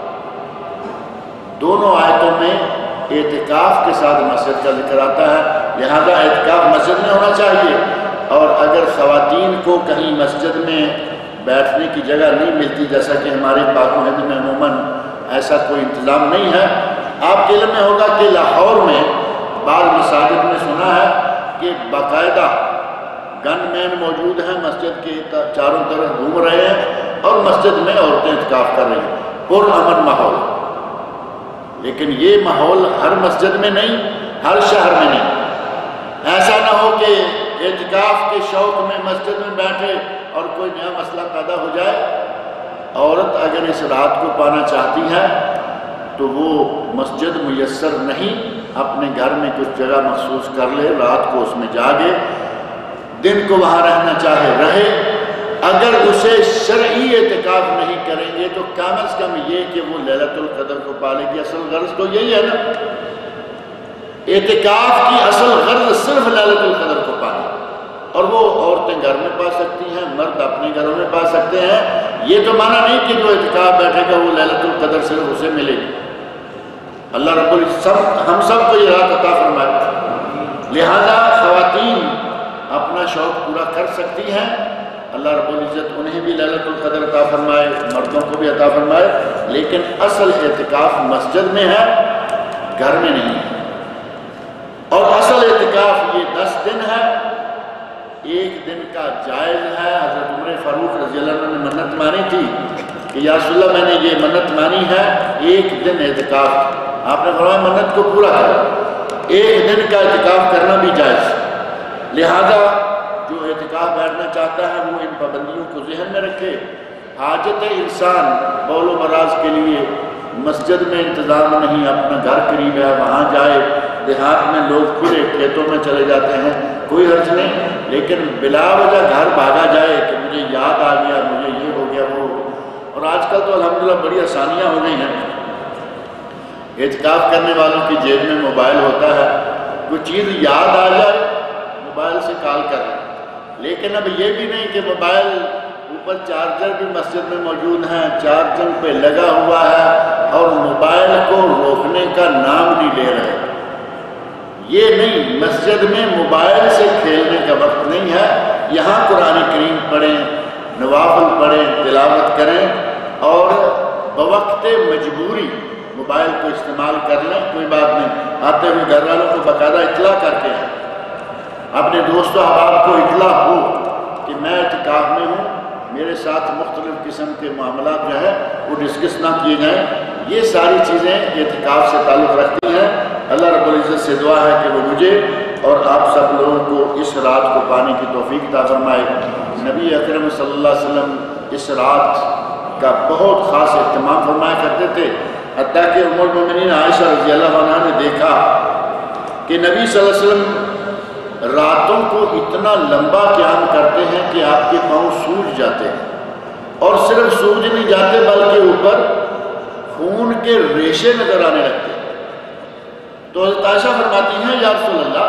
دونوں آیتوں میں اعتکاف کے ساتھ مسجد کا ذکر آتا ہے، لہذا اعتکاف مسجد میں ہونا چاہیے، اور اگر خواتین کو کہیں مسجد میں بیٹھنے کی جگہ نہیں ملتی، جیسا کہ ہمارے پاک و ہند میں عموماً ایسا کوئی انتظام نہیں ہے، آپ کے علم میں ہوگا کہ لاہور میں بعض مساجد میں سنا ہے کہ باقاعدہ گن مین موجود ہیں، مسجد کے چاروں طرف گھوم رہے ہیں اور مسجد میں عورتیں اعتکاف کر رہی ہیں، پرامن ماحول۔ لیکن یہ ماحول ہر مسجد میں نہیں، ہر شہر میں نہیں۔ ایسا نہ ہو کہ اعتکاف کے شوق میں مسجد میں بیٹھے اور کوئی نیا مسئلہ پیدا ہو جائے۔ عورت اگر اس رات کو پانا چاہتی ہے تو وہ مسجد میسر نہیں، اپنے گھر میں کچھ جگہ مخصوص کر لے، رات کو اس میں جاگے، دن کو وہاں رہنا چاہے رہے۔ اگر اسے شرعی اعتکاف نہیں کریں گے تو کم از کم یہ کہ وہ لیلۃ القدر کو پالے گی۔ اصل غرض تو یہی ہے نا، اعتکاف کی اصل غرض صرف لیلۃ القدر کو پانا، اور وہ عورتیں گھر میں پا سکتی ہیں، مرد اپنے گھروں میں پا سکتے ہیں۔ یہ تو مانا نہیں کہ جو اعتکاف بیٹھے گا وہ لیلۃ القدر صرف اسے ملے گی۔ اللہ رب العزت ہم سب کو یہ رات عطا فرمائے، لہذا خواتین اپنا شوق پورا کر سکتی ہیں، اللہ رب العزت انہیں بھی لیلۃ القدر عطا فرمائے، مردوں کو بھی عطا فرمائے، لیکن اصل اعتکاف مسجد میں ہے، گھر میں نہیں ہے۔ اور اصل اعتکاف یہ 10 دن ہے، 1 دن کا جائز ہے۔ حضرت عمر فاروق رضی اللہ عنہ نے منت مانی تھی کہ یا رسول اللہ میں نے یہ منت مانی ہے 1 دن اعتکاف، آپ نے فرمایا منت کو پورا کرو، 1 دن کا اعتکاف کرنا بھی جائز۔ لہذا جو اعتکاف بیٹھنا چاہتا ہے وہ ان پابندیوں کو ذہن میں رکھے۔ حاجت انسان بول و براز کے لیے مسجد میں انتظام نہیں، اپنا گھر قریب ہے وہاں جائے، دیہات میں لوگ پورے کھیتوں میں چلے جاتے ہیں، کوئی حرج نہیں، لیکن بلا وجہ گھر بھاگا جائے کہ مجھے یاد آ گیا، مجھے یہ ہو گیا وہ۔ اور آج کل تو الحمدللہ بڑی آسانیاں ہو گئی ہیں، اعتکاف کرنے والوں کی جیب میں موبائل ہوتا ہے، کوئی چیز یاد آ جائے موبائل سے کال کر لیں۔ لیکن اب یہ بھی نہیں کہ موبائل اوپر چارجر بھی مسجد میں موجود ہیں، چارجنگ پہ لگا ہوا ہے اور موبائل کو روکنے کا نام نہیں لے رہے۔ یہ نہیں، مسجد میں موبائل سے کھیلنے کا وقت نہیں ہے، یہاں قرآن کریم پڑھیں، نوافل پڑھیں، تلاوت کریں، اور بوقت مجبوری موبائل کو استعمال کر لیں، کوئی بات نہیں، آتے ہوئے گھر والوں کو باقاعدہ اطلاع کر کے ہیں، اپنے دوست و احباب کو اطلاع ہو کہ میں اعتکاف میں ہوں، میرے ساتھ مختلف قسم کے معاملات جو ہے وہ ڈسکس نہ کیے جائیں۔ یہ ساری چیزیں اعتکاف سے تعلق رکھتی ہیں۔ اللہ رب العزت سے دعا ہے کہ وہ مجھے اور آپ سب لوگوں کو اس رات کو پانے کی توفیق عطا فرمائے۔ نبی اکرم صلی اللہ علیہ وسلم اس رات کا بہت خاص اہتمام فرمایا کرتے تھے، حتیٰ کہ ام المؤمنین عائشہ رضی اللہ عنہا نے دیکھا کہ نبی صلی اللہ علیہ وسلم راتوں کو اتنا لمبا قیام کرتے ہیں کہ آپ کے پاؤں سوج جاتے ہیں، اور صرف سوج نہیں جاتے بلکہ اوپر خون کے ریشے نظر آنے لگتے ہیں۔ تو حضرت عائشہ فرماتی ہیں یا رسول اللہ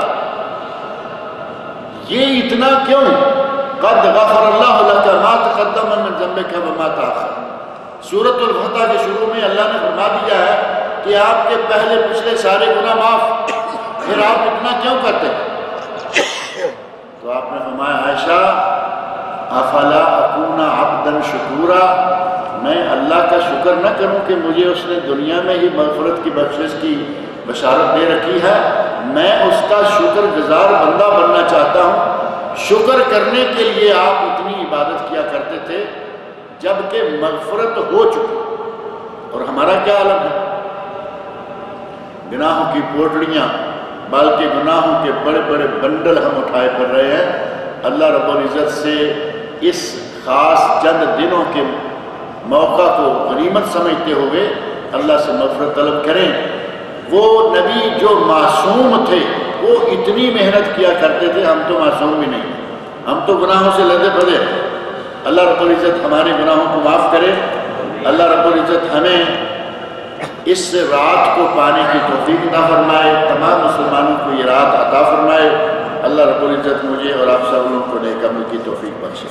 یہ اتنا کیوں؟ قد غفر اللہ لک ما تقدم من ذنبک وما تاخر، سورۃ الفتح کے شروع میں اللہ نے فرما دیا ہے کہ آپ کے پہلے پچھلے سارے گناہ معاف، پھر آپ اتنا کیوں کرتے ہیں؟ تو آپ نے فرمایا عائشہ افلا اکون عبدا شکورا، میں اللہ کا شکر نہ کروں کہ مجھے اس نے دنیا میں ہی مغفرت کی بخشش کی بشارت دے رکھی ہے، میں اس کا شکر گزار بندہ بننا چاہتا ہوں۔ شکر کرنے کے لیے آپ اتنی عبادت کیا کرتے تھے جبکہ مغفرت ہو چکی، اور ہمارا کیا عالم ہے؟ گناہوں کی پوٹلیاں بلکہ گناہوں کے بڑے بڑے بنڈل ہم اٹھائے پھر رہے ہیں۔ اللہ رب العزت سے اس خاص چند دنوں کے موقع کو غنیمت سمجھتے ہوئے اللہ سے مغفرت طلب کریں۔ وہ نبی جو معصوم تھے وہ اتنی محنت کیا کرتے تھے، ہم تو معصوم بھی نہیں، ہم تو گناہوں سے لدے پھدے۔ اللہ رب العزت ہمارے گناہوں کو معاف کرے، اللہ رب العزت ہمیں اس رات کو پانے کی توفیق عطا فرمائے، تمام مسلمانوں کو یہ رات عطا فرمائے۔ اللہ رب العزت مجھے اور آپ سب لوگوں کو نیک عمل کی توفیق بخشے۔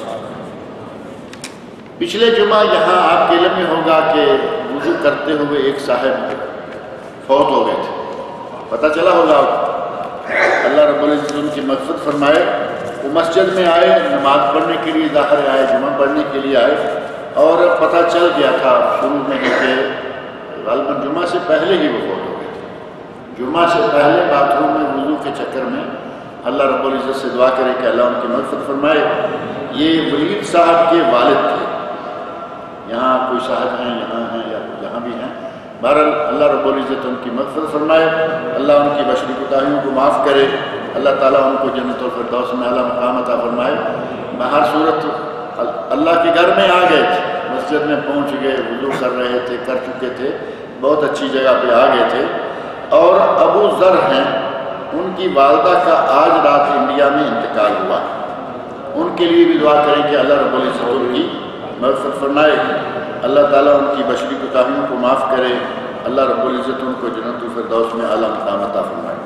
پچھلے جمعہ یہاں آپ کے علم میں ہوگا کہ وضو کرتے ہوئے ایک صاحب فوت ہو گئے تھے، پتہ چلا ہوگا۔ اللہ رب العزت ان کی مغفرت فرمائے۔ وہ مسجد میں آئے، نماز پڑھنے کے لیے ظاہر آئے، جمعہ پڑھنے کے لیے آئے، اور پتہ چل گیا تھا شروع میں ہی کہ غالباً جمعہ سے پہلے ہی وہ فوت ہو گئے تھے۔ جمعہ سے پہلے باتھ روم میں وضو کے چکر میں اللہ رب العزت سے دعا کرے کہ اللہ ان کی مغفرت فرمائے۔ یہ ولید صاحب کے والد تھے، یہاں کوئی صاحب ہیں، یہاں ہیں یا یہاں بھی ہیں، بہرحال اللہ رب العزت ان کی مغفرت فرمائے، اللہ ان کی بشری کوتاہیوں کو معاف کرے، اللہ تعالیٰ ان کو جنت الفردوس میں اعلیٰ مقام عطا فرمائے۔ بہر صورت اللہ کے گھر میں آ گئے تھے، مسجد میں پہنچ گئے، وضو کر رہے تھے، کر چکے تھے، بہت اچھی جگہ پہ آ گئے تھے۔ اور ابو ذر ہیں، ان کی والدہ کا آج رات انڈیا میں انتقال ہوا، ان کے لیے بھی دعا کریں کہ اللہ رب العزت ان کی مغفرت فرمائے، اللہ تعالیٰ ان کی بشری کوتاہیوں کو معاف کرے، اللہ رب العزت ان کو جنت الفردوس میں اعلیٰ مقام عطا فرمائے۔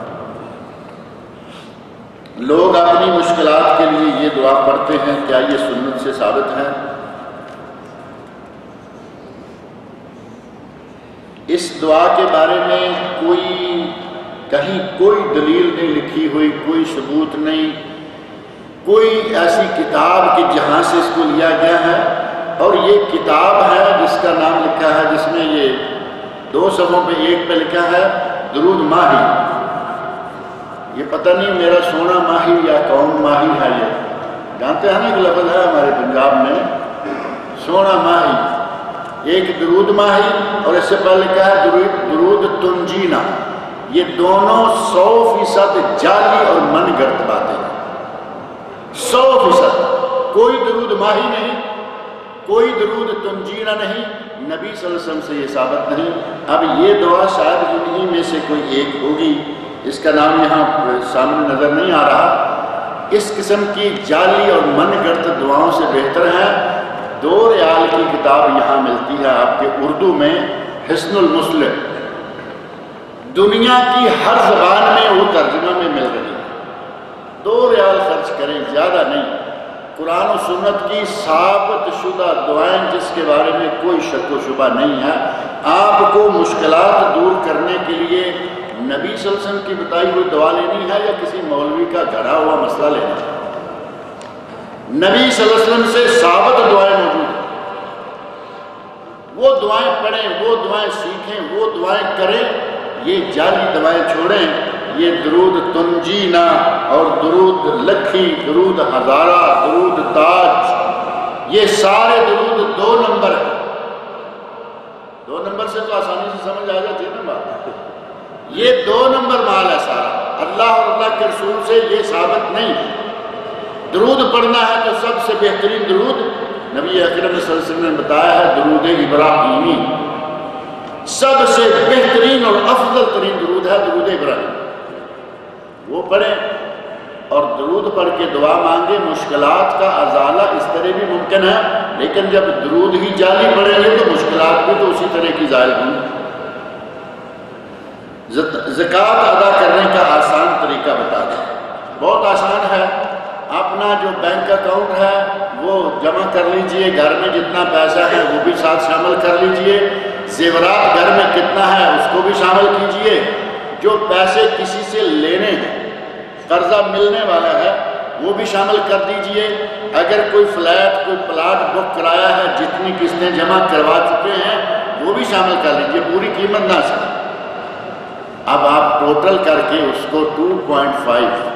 لوگ اپنی مشکلات کے لیے یہ دعا پڑھتے ہیں، کیا یہ سنت سے ثابت ہے؟ اس دعا کے بارے میں کہیں کوئی دلیل نہیں لکھی ہوئی، کوئی ثبوت نہیں، کوئی ایسی کتاب کہ جہاں سے اس کو لیا گیا ہے۔ اور یہ کتاب ہے جس کا نام لکھا ہے، جس میں یہ 2 صفحوں پہ ایک پہ لکھا ہے درود ماہی۔ یہ پتہ نہیں میرا سونا ماہی یا کون ماہی ہے، یہ جانتے ہیں نا ایک لفظ ہے ہمارے پنجاب میں سونا ماہی، ایک درود ماہی، اور اس سے پہلے لکھا ہے درود تنجینا۔ یہ دونوں 100% جعلی اور من گڑت باتیں ہیں، 100%۔ کوئی درود ماہی نہیں، کوئی درود تنجینا نہیں، نبی صلی اللہ علیہ وسلم سے یہ ثابت نہیں۔ اب یہ دعا شاید انہی میں سے کوئی ایک ہوگی، اس کا نام یہاں سامنے نظر نہیں آ رہا۔ اس قسم کی جعلی اور من گڑت دعاؤں سے بہتر ہے 2 ریال کی کتاب یہاں ملتی ہے آپ کے اردو میں، حسن المسلم، دنیا کی ہر زبان میں وہ ترجمہ میں مل رہی ہے۔ 2 ریال خرچ کریں، زیادہ نہیں۔ قرآن و سنت کی ثابت شدہ دعائیں جس کے بارے میں کوئی شک و شبہ نہیں ہے، آپ کو مشکلات دور کرنے کے لیے نبی صلی اللہ علیہ وسلم کی بتائی ہوئی دعا لینی ہے یا کسی مولوی کا گھڑا ہوا مسئلہ لینا ہے؟ نبی صلی اللہ علیہ وسلم سے ثابت دعائیں موجود ہیں، وہ دعائیں پڑھیں، وہ دعائیں سیکھیں، وہ دعائیں کریں، یہ جعلی دعائیں چھوڑیں۔ یہ درود تنجینا اور درود لکھی، درود ہزارہ، درود تاج، یہ سارے درود 2 نمبر ہیں۔ 2 نمبر سے تو آسانی سے سمجھ آ جاتی ہے نا بات، یہ 2 نمبر مال ہے سارا، اللہ اور اللہ کے رسول سے یہ ثابت نہیں۔ درود پڑھنا ہے تو سب سے بہترین درود نبی اکرم صلی اللہ علیہ وسلم نے بتایا ہے درود ابراہیمی، سب سے بہترین اور افضل ترین درود ہے درود ابراہیم، وہ پڑھیں اور درود پڑھ کے دعا مانگے۔ مشکلات کا ازالہ اس طرح بھی ممکن ہے، لیکن جب درود ہی جعلی پڑھیں گے تو مشکلات بھی تو اسی طرح کی ظاہر ہوں۔ زکوٰۃ ادا کرنے کا آسان طریقہ بتا دیں، بہت آسان ہے۔ اپنا جو بینک اکاؤنٹ ہے وہ جمع کر لیجئے، گھر میں جتنا پیسہ ہے وہ بھی ساتھ شامل کر لیجئے، زیورات گھر میں کتنا ہے اس کو بھی شامل کیجئے، جو پیسے کسی سے لینے ہیں، قرضہ ملنے والا ہے وہ بھی شامل کر دیجئے، اگر کوئی فلیٹ کوئی پلاٹ بک کرایا ہے جتنی قسطیں جمع کروا چکے ہیں وہ بھی شامل کر لیجئے، پوری قیمت نہ سے۔ اب آپ ٹوٹل کر کے اس کو 2.5%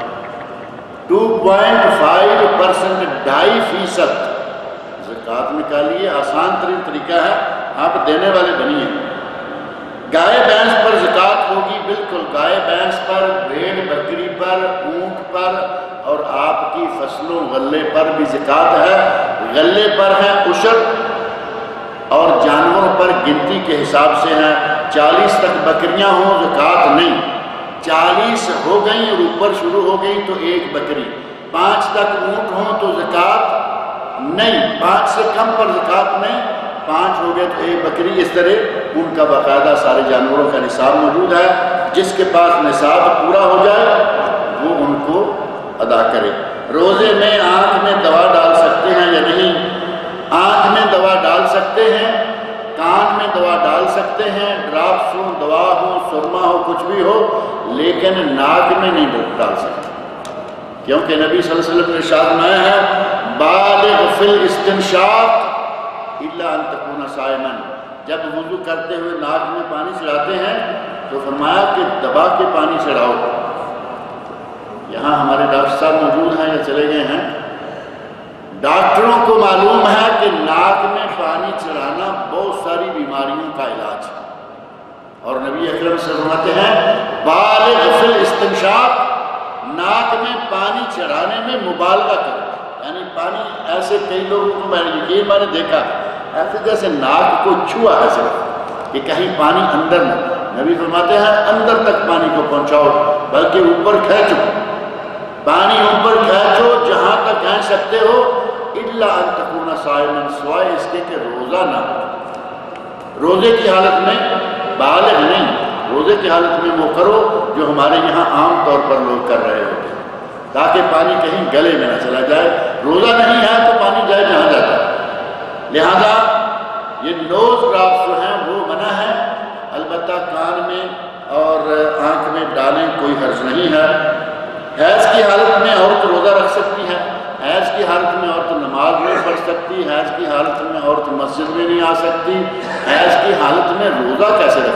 2.5% زکوٰۃ نکالیے، آسان ترین طریقہ ہے، آپ دینے والے بنیے۔ گائے بھینس پر زکوٰۃ ہوگی، بالکل گائے بھینس پر، بھیڑ بکری پر، اونٹ پر، اور آپ کی فصلوں غلے پر بھی زکوٰۃ ہے۔ غلے پر ہے عشر اور جانوروں پر گنتی کے حساب سے ہیں، 40 تک بکریاں ہوں زکوٰۃ نہیں، 40 ہو گئیں اور اوپر شروع ہو گئی تو 1 بکری، 5 تک اونٹ ہوں تو زکوٰۃ نہیں، 5 سے کم پر زکوٰۃ نہیں، 5 ہو گئے تو 1 بکری۔ اس طرح ان کا باقاعدہ سارے جانوروں کا نصاب موجود ہے، جس کے پاس نصاب پورا ہو جائے وہ ان کو ادا کرے۔ روزے میں آنکھ میں دوا ڈال سکتے ہیں یا نہیں؟ آنکھ میں دوا ڈال سکتے ہیں، کان میں دوا ڈال سکتے ہیں، ڈراپس ہو، دوا ہو، سرما ہو، کچھ بھی ہو، لیکن ناک میں نہیں ڈال سکتے، کیونکہ نبی صلی اللہ علیہ وسلم نے ارشاد فرمایا ہے بالغ فی الاستنشاق الا ان تکون صائما، جب وضو کرتے ہوئے ناک میں پانی چڑھاتے ہیں تو فرمایا کہ دبا کے پانی چڑھاؤ۔ یہاں ہمارے ڈاکٹر صاحب موجود ہیں یا چلے گئے ہیں؟ ڈاکٹروں کو معلوم ہے کہ ناک میں پانی چڑھانا بہت ساری بیماریوں کا علاج ہے، اور نبی اکرم صلی اللہ علیہ وسلم فرماتے ہیں بالغ فی الاستنشاق، ناک میں پانی چڑھانے میں مبالغہ کرو، یعنی پانی ایسے کئی لوگوں کو میں نے دیکھا ایسے جیسے ناک کو چھوا ہے صرف کہ کہیں پانی اندر نہ، نبی فرماتے ہیں اندر تک پانی کو پہنچاؤ، بلکہ اوپر کھینچو، پانی اوپر کھینچو جہاں تک کھینچ سکتے ہو، الا ان تکون صائما، سوائے اس کے کہ روزہ نہ ہو۔ روزے کی حالت میں بالغ نہیں، روزے کی حالت میں وہ کرو جو ہمارے یہاں عام طور پر لوگ کر رہے ہوتے ہیں، تاکہ پانی کہیں گلے میں نہ چلا جائے۔ روزہ نہیں ہے تو پانی جائے جہاں جاتا ہے، لہذا یہ نوز ڈراپس جو ہیں وہ منع ہے، البتہ کان میں اور آنکھ میں ڈالیں کوئی حرج نہیں ہے۔ حیض کی حالت میں عورت روزہ رکھ سکتی ہے، حیض کی حالت میں عورت نماز نہیں پڑھ سکتی، حیض کی حالت میں عورت مسجد میں نہیں آ سکتی، حیض کی حالت میں روزہ کیسے رکھ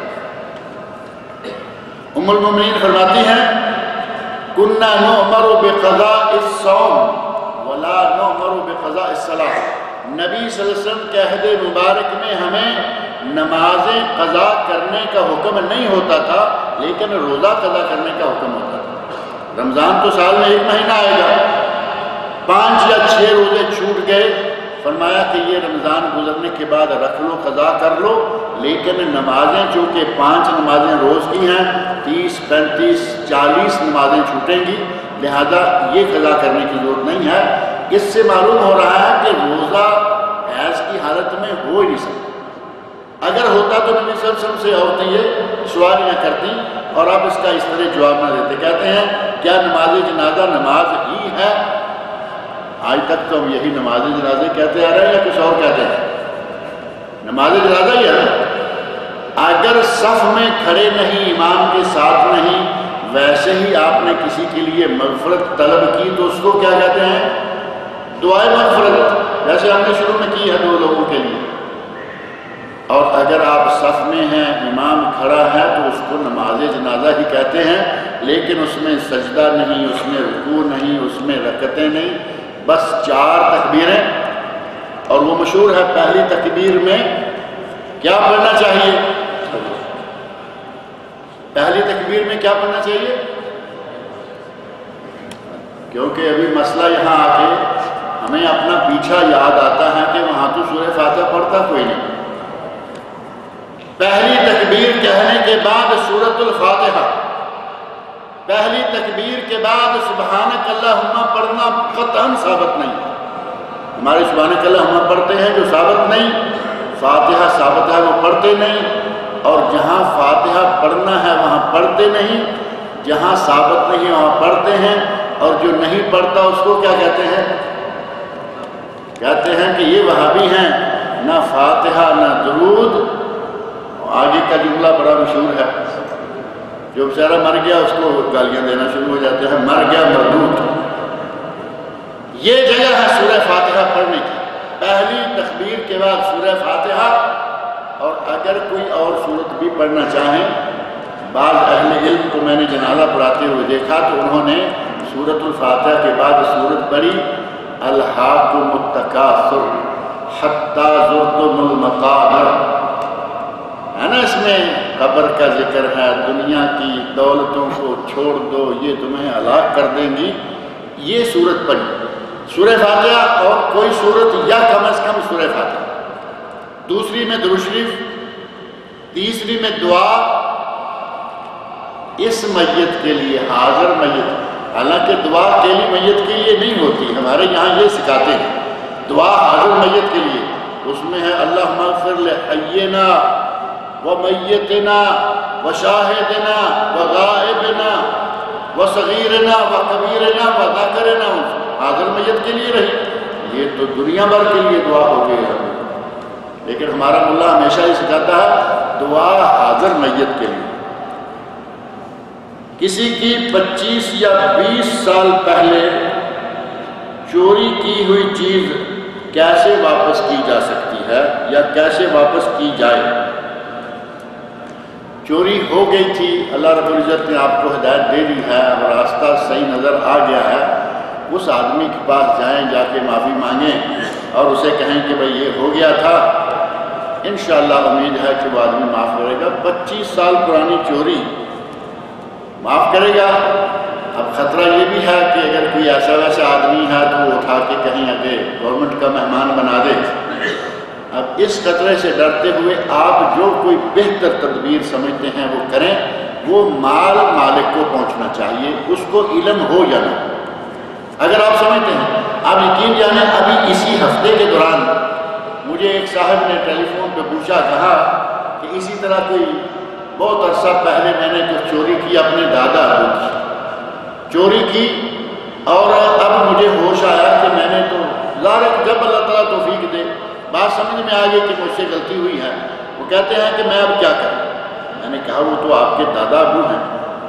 سکتی؟ ام المومنین فرماتی ہیں کنا نؤمر بقضاء الصوم ولا نؤمر بقضاء الصلاۃ، نبی صلی اللہ علیہ وسلم کے عہد مبارک میں ہمیں نمازیں قضا کرنے کا حکم نہیں ہوتا تھا، لیکن روزہ قضا کرنے کا حکم ہوتا تھا۔ رمضان تو سال میں 1 مہینہ آئے گا، 5 یا 6 روزے چھوٹ گئے، فرمایا کہ یہ رمضان گزرنے کے بعد رکھ لو، قضا کر لو، لیکن نمازیں چونکہ 5 نمازیں روز کی ہیں، 30 35 40 نمازیں چھوٹیں گی، لہذا یہ قضا کرنے کی ضرورت نہیں ہے۔ اس سے معلوم ہو رہا ہے کہ روزہ حیض کی حالت میں ہو ہی نہیں سکتا، اگر ہوتا تو نبی صلی اللہ علیہ وسلم سے عورتیں یہ سوال نہ کرتی اور آپ اس کا اس طرح جواب نہ دیتے۔ کہتے ہیں کیا نماز جنازہ نماز ہی ہے؟ آج تک تو ہم یہی نماز جنازے کہتے آ رہے ہیں یا کچھ اور کہتے ہیں؟ نماز جنازہ ہی ہے۔ اگر صف میں کھڑے نہیں، امام کے ساتھ نہیں، ویسے ہی آپ نے کسی کے لیے مغفرت طلب کی تو اس کو کیا کہتے ہیں؟ دعائے مغفرت، جیسے ہم نے شروع میں کی ہے 2 لوگوں کے لیے۔ اور اگر آپ صف میں ہیں، امام کھڑا ہے تو اس کو نماز جنازہ ہی کہتے ہیں، لیکن اس میں سجدہ نہیں، اس میں رکوع نہیں، اس میں رکعتیں نہیں، بس 4 تکبیریں، اور وہ مشہور ہے پہلی تکبیر میں کیا پڑھنا چاہیے؟ پہلی تکبیر میں کیا پڑھنا چاہیے؟ کیونکہ ابھی مسئلہ یہاں آ کے ہمیں اپنا پیچھا یاد آتا ہے کہ وہاں تو سورہ فاتحہ پڑھتا کوئی نہیں۔ پہلی تکبیر کہنے کے بعد سورۃ الفاتحہ، پہلی تکبیر کے بعد سبحانک اللہم پڑھنا قطعاً ثابت نہیں۔ ہمارے سبحانک اللہم پڑھتے ہیں جو ثابت نہیں، فاتحہ ثابت ہے وہ پڑھتے نہیں، اور جہاں فاتحہ پڑھنا ہے وہاں پڑھتے نہیں، جہاں ثابت نہیں وہاں پڑھتے ہیں، اور جو نہیں پڑھتا اس کو کیا کہتے ہیں؟ کہتے ہیں کہ یہ وہابی ہیں، نہ فاتحہ نہ درود۔ آگے کا جملہ بڑا مشہور ہے، جو بیچارہ مر گیا اس کو گالیاں دینا شروع ہو جاتے ہیں، مر گیا مردود۔ یہ جگہ ہے سورہ فاتحہ پڑھنے کی، پہلی تکبیر کے بعد سورہ فاتحہ، اور اگر کوئی اور سورت بھی پڑھنا چاہیں، بعض اہل علم کو میں نے جنازہ پڑھاتے ہوئے دیکھا تو انہوں نے سورۃ الفاتحہ کے بعد سورت پڑھی الہاکم التکاثر حتی زرتم المقابر، ہے نا، اس میں قبر کا ذکر ہے، دنیا کی دولتوں کو چھوڑ دو یہ تمہیں ہلاک کر دیں گی، یہ سورت پڑھی سورہ فاتحہ، اور کوئی سورت یا کم از کم سورہ فاتحہ، دوسری میں درود شریف، تیسری میں دعا اس میت کے لیے، حاضر میت، حالانکہ دعا اکیلی میت کے لیے نہیں ہوتی، ہمارے یہاں یہ سکھاتے ہیں دعا حاضر میت کے لیے، اس میں ہے اللہم اغفر لحینا ومیتنا وشاہدنا وغائبنا وصغیرنا وکبیرنا وذکرنا، حاضر میت کے لیے رہی، یہ تو دنیا بھر کے لیے دعا ہو گئی ہے، لیکن ہمارا ملا ہمیشہ یہ سکھاتا ہے دعا حاضر میت کے لیے۔ کسی کی 25 یا 20 سال پہلے چوری کی ہوئی چیز کیسے واپس کی جا سکتی ہے یا کیسے واپس کی جائے؟ چوری ہو گئی تھی، اللہ رب العزت نے آپ کو ہدایت دے دی ہے اور راستہ صحیح نظر آ گیا ہے، اس آدمی کے پاس جائیں، جا کے معافی مانگیں اور اسے کہیں کہ بھئی یہ ہو گیا تھا، انشاءاللہ امید ہے کہ وہ آدمی معاف کرے گا۔ 25 سال پرانی چوری معاف کرے گا۔ اب خطرہ یہ بھی ہے کہ اگر کوئی ایسا ویسا آدمی ہے تو وہ اٹھا کے کہیں آگے گورنمنٹ کا مہمان بنا دے۔ اب اس خطرے سے ڈرتے ہوئے آپ جو کوئی بہتر تدبیر سمجھتے ہیں وہ کریں، وہ مال مالک کو پہنچنا چاہیے، اس کو علم ہو یا نہ۔ اگر آپ سمجھتے ہیں، آپ یقین جانیں ابھی اسی ہفتے کے دوران مجھے ایک صاحب نے ٹیلی فون پہ پوچھا، کہا کہ اسی طرح کوئی بہت عرصہ پہلے میں نے کچھ چوری کی، اپنے دادا ابو کی چوری کی، اور اب مجھے ہوش آیا کہ میں نے تو ظاہر جب اللہ تعالیٰ توفیق دے بات سمجھ میں آ گئی کہ مجھ سے غلطی ہوئی ہے، وہ کہتے ہیں کہ میں اب کیا کروں؟ میں نے کہا وہ تو آپ کے دادا ابو ہیں،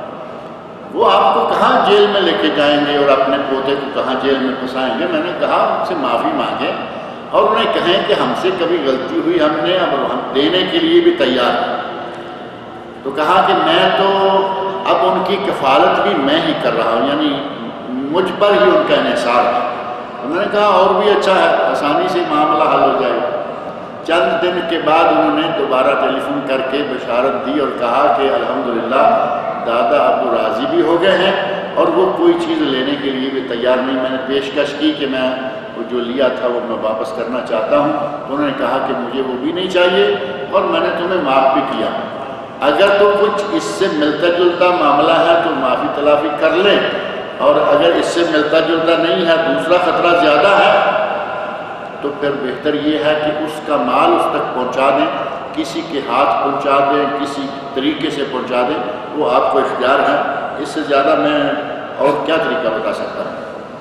وہ آپ کو کہاں جیل میں لے کے جائیں گے اور اپنے پوتے کو کہاں جیل میں پھنسائیں گے؟ میں نے کہا ان سے معافی مانگیں اور انہیں کہیں کہ ہم سے کبھی غلطی ہوئی، ہم نے اب ہم دینے کے لیے بھی تیار ہیں۔ تو کہا کہ میں تو اب ان کی کفالت بھی میں ہی کر رہا ہوں، یعنی مجھ پر ہی ان کا انحصار ہے۔ انہوں نے کہا اور بھی اچھا ہے، آسانی سے معاملہ حل ہو جائے۔ چند دن کے بعد انہوں نے دوبارہ ٹیلی فون کر کے بشارت دی اور کہا کہ الحمدللہ دادا ابو راضی بھی ہو گئے ہیں اور وہ کوئی چیز لینے کے لیے بھی تیار نہیں۔ میں نے پیشکش کی کہ میں وہ جو لیا تھا وہ میں واپس کرنا چاہتا ہوں، تو انہوں نے کہا کہ مجھے وہ بھی نہیں چاہیے اور میں نے تمہیں معاف بھی کیا۔ اگر تو کچھ اس سے ملتا جلتا معاملہ ہے تو معافی تلافی کر لیں، اور اگر اس سے ملتا جلتا نہیں ہے، دوسرا خطرہ زیادہ ہے، تو پھر بہتر یہ ہے کہ اس کا مال اس تک پہنچا دیں، کسی کے ہاتھ پہنچا دیں، کسی طریقے سے پہنچا دیں، وہ آپ کو اختیار ہے۔ اس سے زیادہ میں اور کیا طریقہ بتا سکتا ہوں؟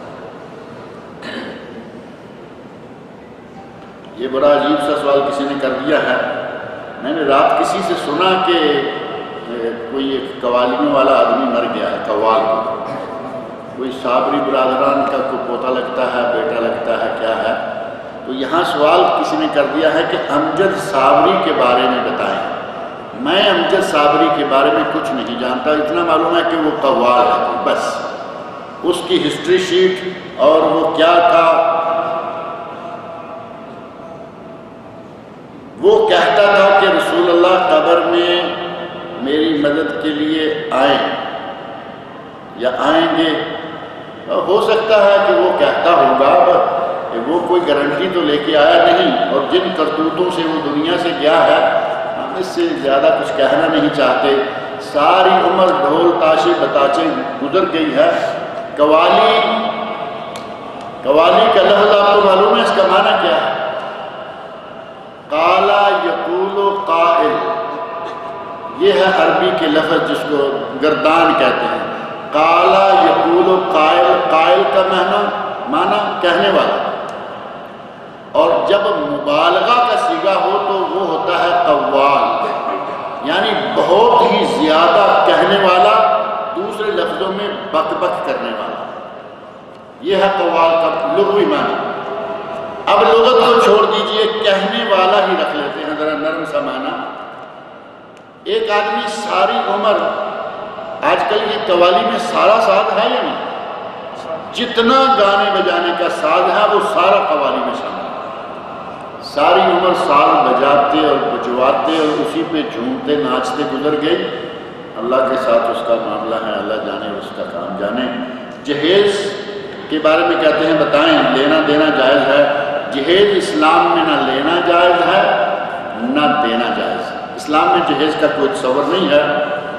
یہ بڑا عجیب سا سوال کسی نے کر دیا ہے۔ میں نے رات کسی سے سنا کہ کوئی ایک قوالیوں والا آدمی مر گیا ہے، قوال کوئی صابری برادران کا کوئی پوتا لگتا ہے، بیٹا لگتا ہے، کیا ہے؟ تو یہاں سوال کسی نے کر دیا ہے کہ امجد صابری کے بارے میں بتائیں۔ میں امجد صابری کے بارے میں کچھ نہیں جانتا، اتنا معلوم ہے کہ وہ قوال ہے، بس اس کی ہسٹری شیٹ اور وہ کیا تھا، وہ کہتا تھا کہ رسول اللہ قبر میں میری مدد کے لیے آئیں یا آئیں گے۔ ہو سکتا ہے کہ وہ کہتا ہوگا، کہ وہ کوئی گارنٹی تو لے کے آیا نہیں، اور جن کرتوتوں سے وہ دنیا سے گیا ہے ہم اس سے زیادہ کچھ کہنا نہیں چاہتے۔ ساری عمر ڈھول تاشے بتاچے گزر گئی ہے۔ قوالی کا لفظ آپ کو معلوم ہے اس کا معنی کیا ہے؟ قالا یقول قائل، یہ ہے عربی کے لفظ جس کو گردان کہتے ہیں۔ قالا یقول قائل، قائل کا معنی کہنے والا، اور جب مبالغہ کا صیغہ ہو تو وہ ہوتا ہے قوال، یعنی بہت ہی زیادہ کہنے والا، دوسرے لفظوں میں بک بک کرنے والا، یہ ہے قوال کا لغوی معنی۔ اب لغت کو چھوڑ دیجئے، کہنے والا ہی رکھ لیتے ہیں ذرا نرم سا معنی۔ ایک آدمی ساری عمر، آج کل یہ قوالی میں سارا ساز ہے یا نہیں؟ جتنا گانے بجانے کا ساز ہے وہ سارا قوالی میں شامل ہے۔ ساری عمر ساز بجاتے اور بجواتے اور اسی پہ جھومتے ناچتے گزر گئی۔ اللہ کے ساتھ اس کا معاملہ ہے، اللہ جانے اس کا کام جانے۔ جہیز کے بارے میں کہتے ہیں بتائیں، لینا دینا جائز ہے؟ جہیز اسلام میں نہ لینا جائز ہے نہ دینا جائز ہے۔ اسلام میں جہیز کا کوئی تصور نہیں ہے۔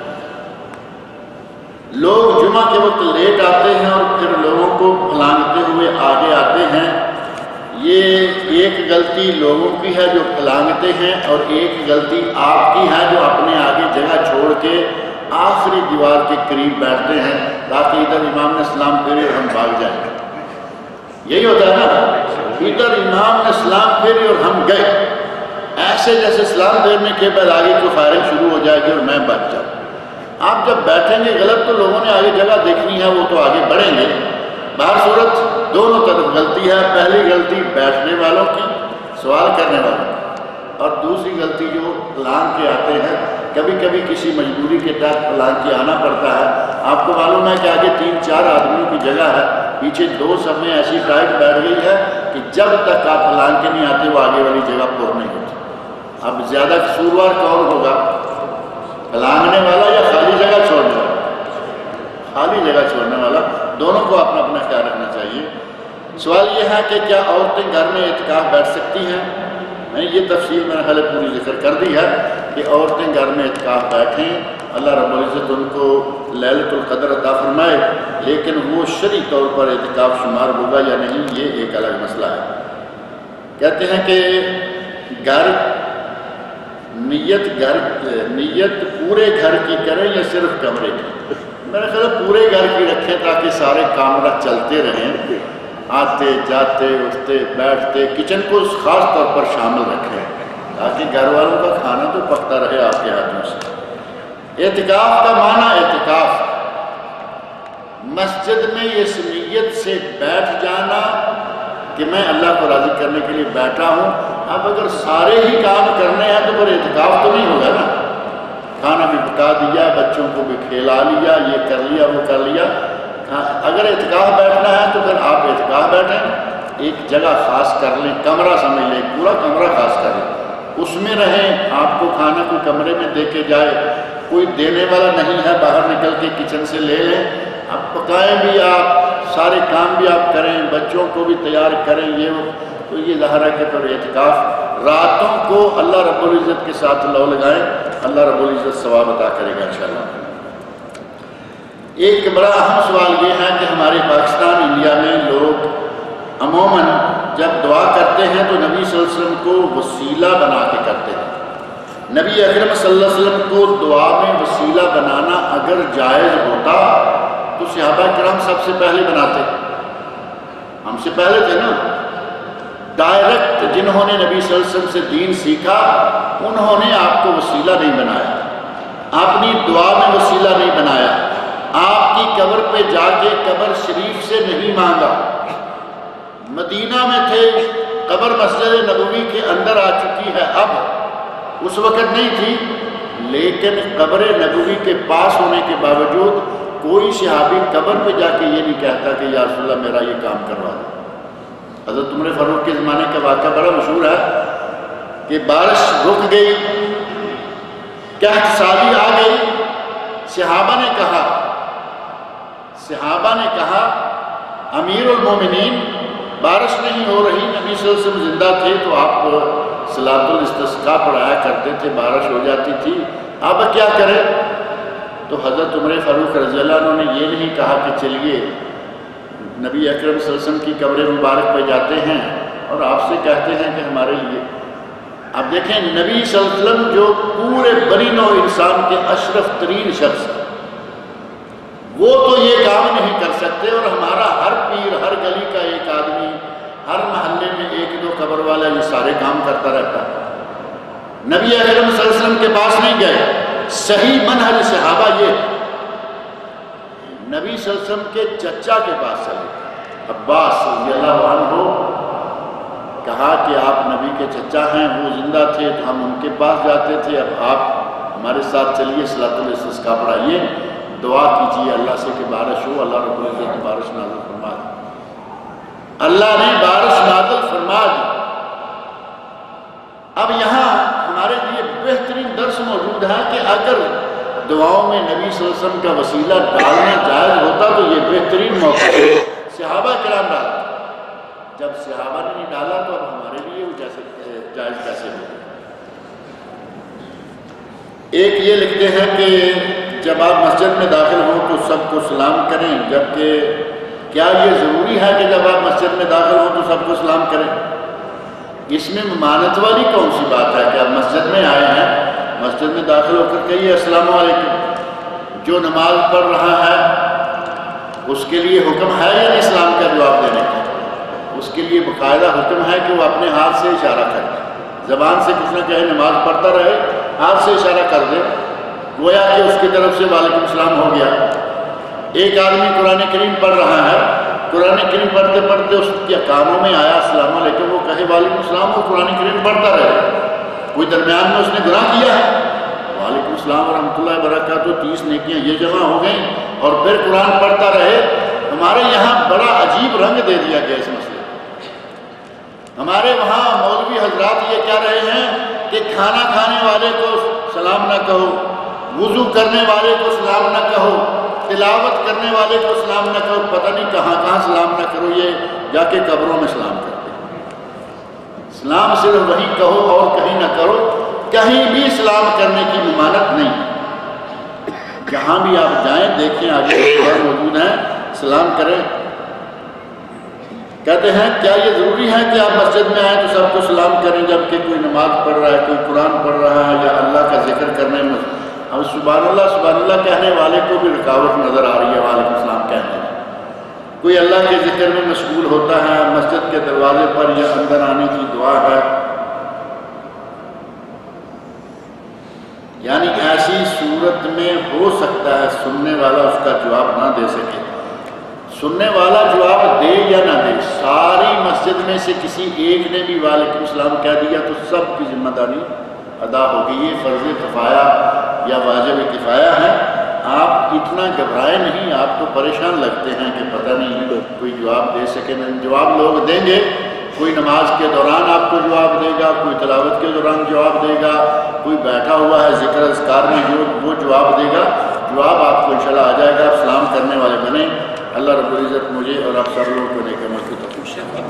لوگ جمعہ کے وقت لیٹ آتے ہیں اور پھر لوگوں کو پھلانگتے ہوئے آگے آتے ہیں، یہ ایک غلطی لوگوں کی ہے جو پھلانگتے ہیں، اور ایک غلطی آپ کی ہے جو اپنے آگے جگہ چھوڑ کے آخری دیوار کے قریب بیٹھتے ہیں تاکہ ادھر امام نے سلام پھیرے اور ہم بھاگ جائیں۔ یہی ہوتا ہے نا، ادھر امام نے سلام پھیرے اور ہم گئے، ایسے جیسے سلام پھیرنے کے بعد آگے کو فائرنگ شروع ہو جائے گی اور میں بچ جاؤں۔ آپ جب بیٹھیں گے غلط تو لوگوں نے آگے جگہ دیکھنی ہے، وہ تو آگے بڑھیں گے۔ باہر صورت دونوں طرف غلطی ہے، پہلی غلطی بیٹھنے والوں کی، سوال کرنے والوں کی، اور دوسری غلطی جو پلان کے آتے ہیں، کبھی کبھی کسی مجبوری کے تحت پلان کے آنا پڑتا ہے۔ آپ کو معلوم ہے کہ آگے 3-4 آدمیوں کی جگہ ہے، پیچھے 2 صفیں ایسی ٹائٹ بیٹھ گئی ہے کہ جب تک آپ پلان کے نہیں آتے وہ آگے والی جگہ پر نہیں ہوتی۔ اب زیادہ قصوروار کون ہوگا، پلانگنے والا یا خالی جگہ چھوڑنے والا؟ خالی جگہ چھوڑنے والا۔ دونوں کو اپنا اپنا خیال رکھنا چاہیے۔ سوال یہ ہے کہ کیا عورتیں گھر میں اعتکاف بیٹھ سکتی ہیں؟ میں یہ تفصیل میں نے حال پوری ذکر کر دی ہے کہ عورتیں گھر میں اعتکاف بیٹھیں، اللہ رب العزت ان کو لیلۃ القدر عطا فرمائے، لیکن وہ شرعی طور پر اعتکاف شمار ہوگا یا نہیں یہ ایک الگ مسئلہ ہے۔ کہتے ہیں کہ نیت پورے گھر کی کریں یا صرف کمرے کی؟ میرا خیال ہے پورے گھر کی رکھیں تاکہ سارے کام چلتے رہیں، آتے جاتے اٹھتے بیٹھتے، کچن کو خاص طور پر شامل رکھیں تاکہ گھر والوں کا کھانا تو پکتا رہے آپ کے ہاتھوں سے۔ اعتکاف کا معنی اعتکاف مسجد میں اس نیت سے بیٹھ جانا کہ میں اللہ کو راضی کرنے کے لیے بیٹھا ہوں۔ اب اگر سارے ہی کام کرنے ہیں تو پھر اعتکاف تو نہیں ہوگا نا، کھانا بھی پکا دیا، بچوں کو بھی کھیلا لیا، یہ کر لیا وہ کر لیا۔ اگر اعتکاف بیٹھنا ہے تو پھر آپ اعتکاف بیٹھیں، ایک جگہ خاص کر لیں، کمرہ سمجھ لیں، پورا کمرہ خاص کر لیں، اس میں رہیں۔ آپ کو کھانا کوئی کمرے میں دے کے جائے، کوئی دینے والا نہیں ہے، باہر نکل کے کچن سے لے لیں، اب پکائیں بھی آپ، سارے کام بھی آپ کریں، بچوں کو بھی تیار کریں، یہ وہ، تو یہ ظاہر ہے کہ پھر اعتکاف راتوں کو اللہ رب العزت کے ساتھ لو لگائیں، اللہ رب العزت ثواب عطا کرے گا انشاءاللہ۔ ایک بڑا اہم سوال یہ ہے کہ ہمارے پاکستان انڈیا میں لوگ عموماً جب دعا کرتے ہیں تو نبی صلی اللہ علیہ وسلم کو وسیلہ بنا کے کرتے ہیں۔ نبی اکرم صلی اللہ علیہ وسلم کو دعا میں وسیلہ بنانا اگر جائز ہوتا تو صحابہ کرام سب سے پہلے بناتے، ہم سے پہلے تھے نا۔ ڈائریکٹ جنہوں نے نبی صلی اللہ علیہ وسلم سے دین سیکھا انہوں نے آپ کو وسیلہ نہیں بنایا، اپنی دعا میں وسیلہ نہیں بنایا، آپ کی قبر پہ جا کے قبر شریف سے نہیں مانگا۔ مدینہ میں تھے، قبر مسجد نبوی کے اندر آ چکی ہے اب، اس وقت نہیں تھی، لیکن قبر نبوی کے پاس ہونے کے باوجود کوئی صحابی قبر پہ جا کے یہ نہیں کہتا کہ یا رسول اللہ میرا یہ کام کروا دو۔ حضرت عمر فاروق کے زمانے کا واقعہ بڑا مشہور ہے کہ بارش رک گئی، قحط سالی آ گئی، صحابہ نے کہا امیر المومنین بارش نہیں ہو رہی، نبی صلی اللہ علیہ وسلم زندہ تھے تو آپ صلاۃ الاستسقاء پڑھایا کرتے تھے، بارش ہو جاتی تھی، اب کیا کریں؟ تو حضرت عمر فاروق رضی اللہ عنہ نے یہ نہیں کہا کہ چلیے نبی اکرم صلی اللہ علیہ وسلم کی قبر مبارک پہ جاتے ہیں اور آپ سے کہتے ہیں کہ ہمارے لیے۔ اب دیکھیں نبی صلی اللہ علیہ وسلم جو پورے بنی نوع انسان کے اشرف ترین شخص ہیں، وہ تو یہ کام نہیں کر سکتے، اور ہمارا ہر پیر، ہر گلی کا ایک آدمی، ہر محلے میں 1-2 قبر والا یہ سارے کام کرتا رہتا ہے۔ نبی اکرم صلی اللہ علیہ وسلم کے پاس نہیں گئے، صحیح منہج صحابہ یہ نبی صلی اللہ علیہ وسلم کے چچا کے پاس چلے، عباس رضی اللہ عنہ، کہا کہ آپ نبی کے چچا ہیں، وہ زندہ تھے تو ہم ان کے پاس جاتے تھے، اب آپ ہمارے ساتھ چلیے، صلاۃ الاستسقاء پڑھائیے، دعا کیجیے اللہ سے کہ بارش ہو، اللہ رب العزت بارش نازل فرما دی۔ اللہ نے بارش نازل فرما دی۔ اب یہاں ہمارے لیے بہترین درس موجود ہے کہ اگر دعاؤں میں نبی صلی اللہ علیہ وسلم کا وسیلہ ڈالنا جائز ہوتا تو یہ بہترین موقع ہے، صحابہ کرام ڈالتے، جب صحابہ نے نہیں ڈالا تو اب ہمارے لیے وہ جائز کیسے ہوگا؟ ایک یہ لکھتے ہیں کہ جب آپ مسجد میں داخل ہوں تو سب کو سلام کریں، جبکہ کیا یہ ضروری ہے کہ جب آپ مسجد میں داخل ہوں تو سب کو سلام کریں؟ اس میں ممانعت والی کون سی بات ہے کہ آپ مسجد میں آئے ہیں، مسجد میں داخل ہو کر کہیے السلام علیکم۔ جو نماز پڑھ رہا ہے اس کے لیے حکم ہے یا نہیں اسلام کا جواب دینے کا؟ اس کے لیے باقاعدہ حکم ہے کہ وہ اپنے ہاتھ سے اشارہ کرے، زبان سے کچھ نہ کہے، نماز پڑھتا رہے، ہاتھ سے اشارہ کر دے، گویا کہ اس کی طرف سے وعلیکم السلام ہو گیا۔ ایک آدمی قرآن کریم پڑھ رہا ہے، قرآن کریم پڑھتے پڑھتے اس کے کانوں میں آیا السلام علیکم، وہ کہے وعلیکم السلام، وہ قرآن کریم پڑھتا رہے۔ کوئی درمیان میں اس نے گناہ کیا ہے؟ وعلیکم السلام ورحمۃ اللہ وبرکاتہ، 30 نیکیاں یہ جمع ہو گئیں، اور پھر قرآن پڑھتا رہے۔ ہمارے یہاں بڑا عجیب رنگ دے دیا گیا اس مسئلے۔ ہمارے وہاں مولوی حضرات یہ کہہ رہے ہیں کہ کھانا کھانے والے کو سلام نہ کہو، وضو کرنے والے کو سلام نہ کہو، تلاوت کرنے والے کو سلام نہ کہو، پتہ نہیں کہاں کہاں سلام نہ کرو، یہ جا کے قبروں میں سلام کرتے ہیں۔ سلام صرف وہیں کہو اور کہیں نہ کرو، کہیں بھی سلام کرنے کی ممانعت نہیں ہے۔ جہاں بھی آپ جائیں دیکھیں آگے موجود ہیں، سلام کریں۔ کہتے ہیں کیا یہ ضروری ہے کہ آپ مسجد میں آئیں تو سب کو سلام کریں جبکہ کوئی نماز پڑھ رہا ہے، کوئی قرآن پڑھ رہا ہے یا اللہ کا ذکر کرنے میں؟ اب سبحان اللہ کہنے والے کو بھی رکاوٹ نظر آ رہی ہے وعلیکم السلام کہنے میں۔ کوئی اللہ کے ذکر میں مشغول ہوتا ہے، مسجد کے دروازے پر یا اندر آنے کی دعا ہے، یعنی ایسی صورت میں ہو سکتا ہے سننے والا اس کا جواب نہ دے سکے۔ سننے والا جواب دے یا نہ دے، ساری مسجد میں سے کسی ایک نے بھی وعلیکم السلام کہہ دیا تو سب کی ذمہ داری ادا ہوگی۔ یہ فرض کفایہ یا واجب کفایہ ہے۔ آپ اتنا گھبرائے نہیں، آپ تو پریشان لگتے ہیں کہ پتہ نہیں کوئی جواب دے سکے نہیں۔ جواب لوگ دیں گے، کوئی نماز کے دوران آپ کو جواب دے گا، کوئی تلاوت کے دوران جواب دے گا، کوئی بیٹھا ہوا ہے ذکر اذکار میں وہ جواب دے گا۔ جواب آپ کو انشاءاللہ آ جائے گا، آپ سلام کرنے والے بنیں۔ اللہ رب العزت مجھے اور آپ سب لوگوں کو نیک عمل کی توفیق عطا فرمائے۔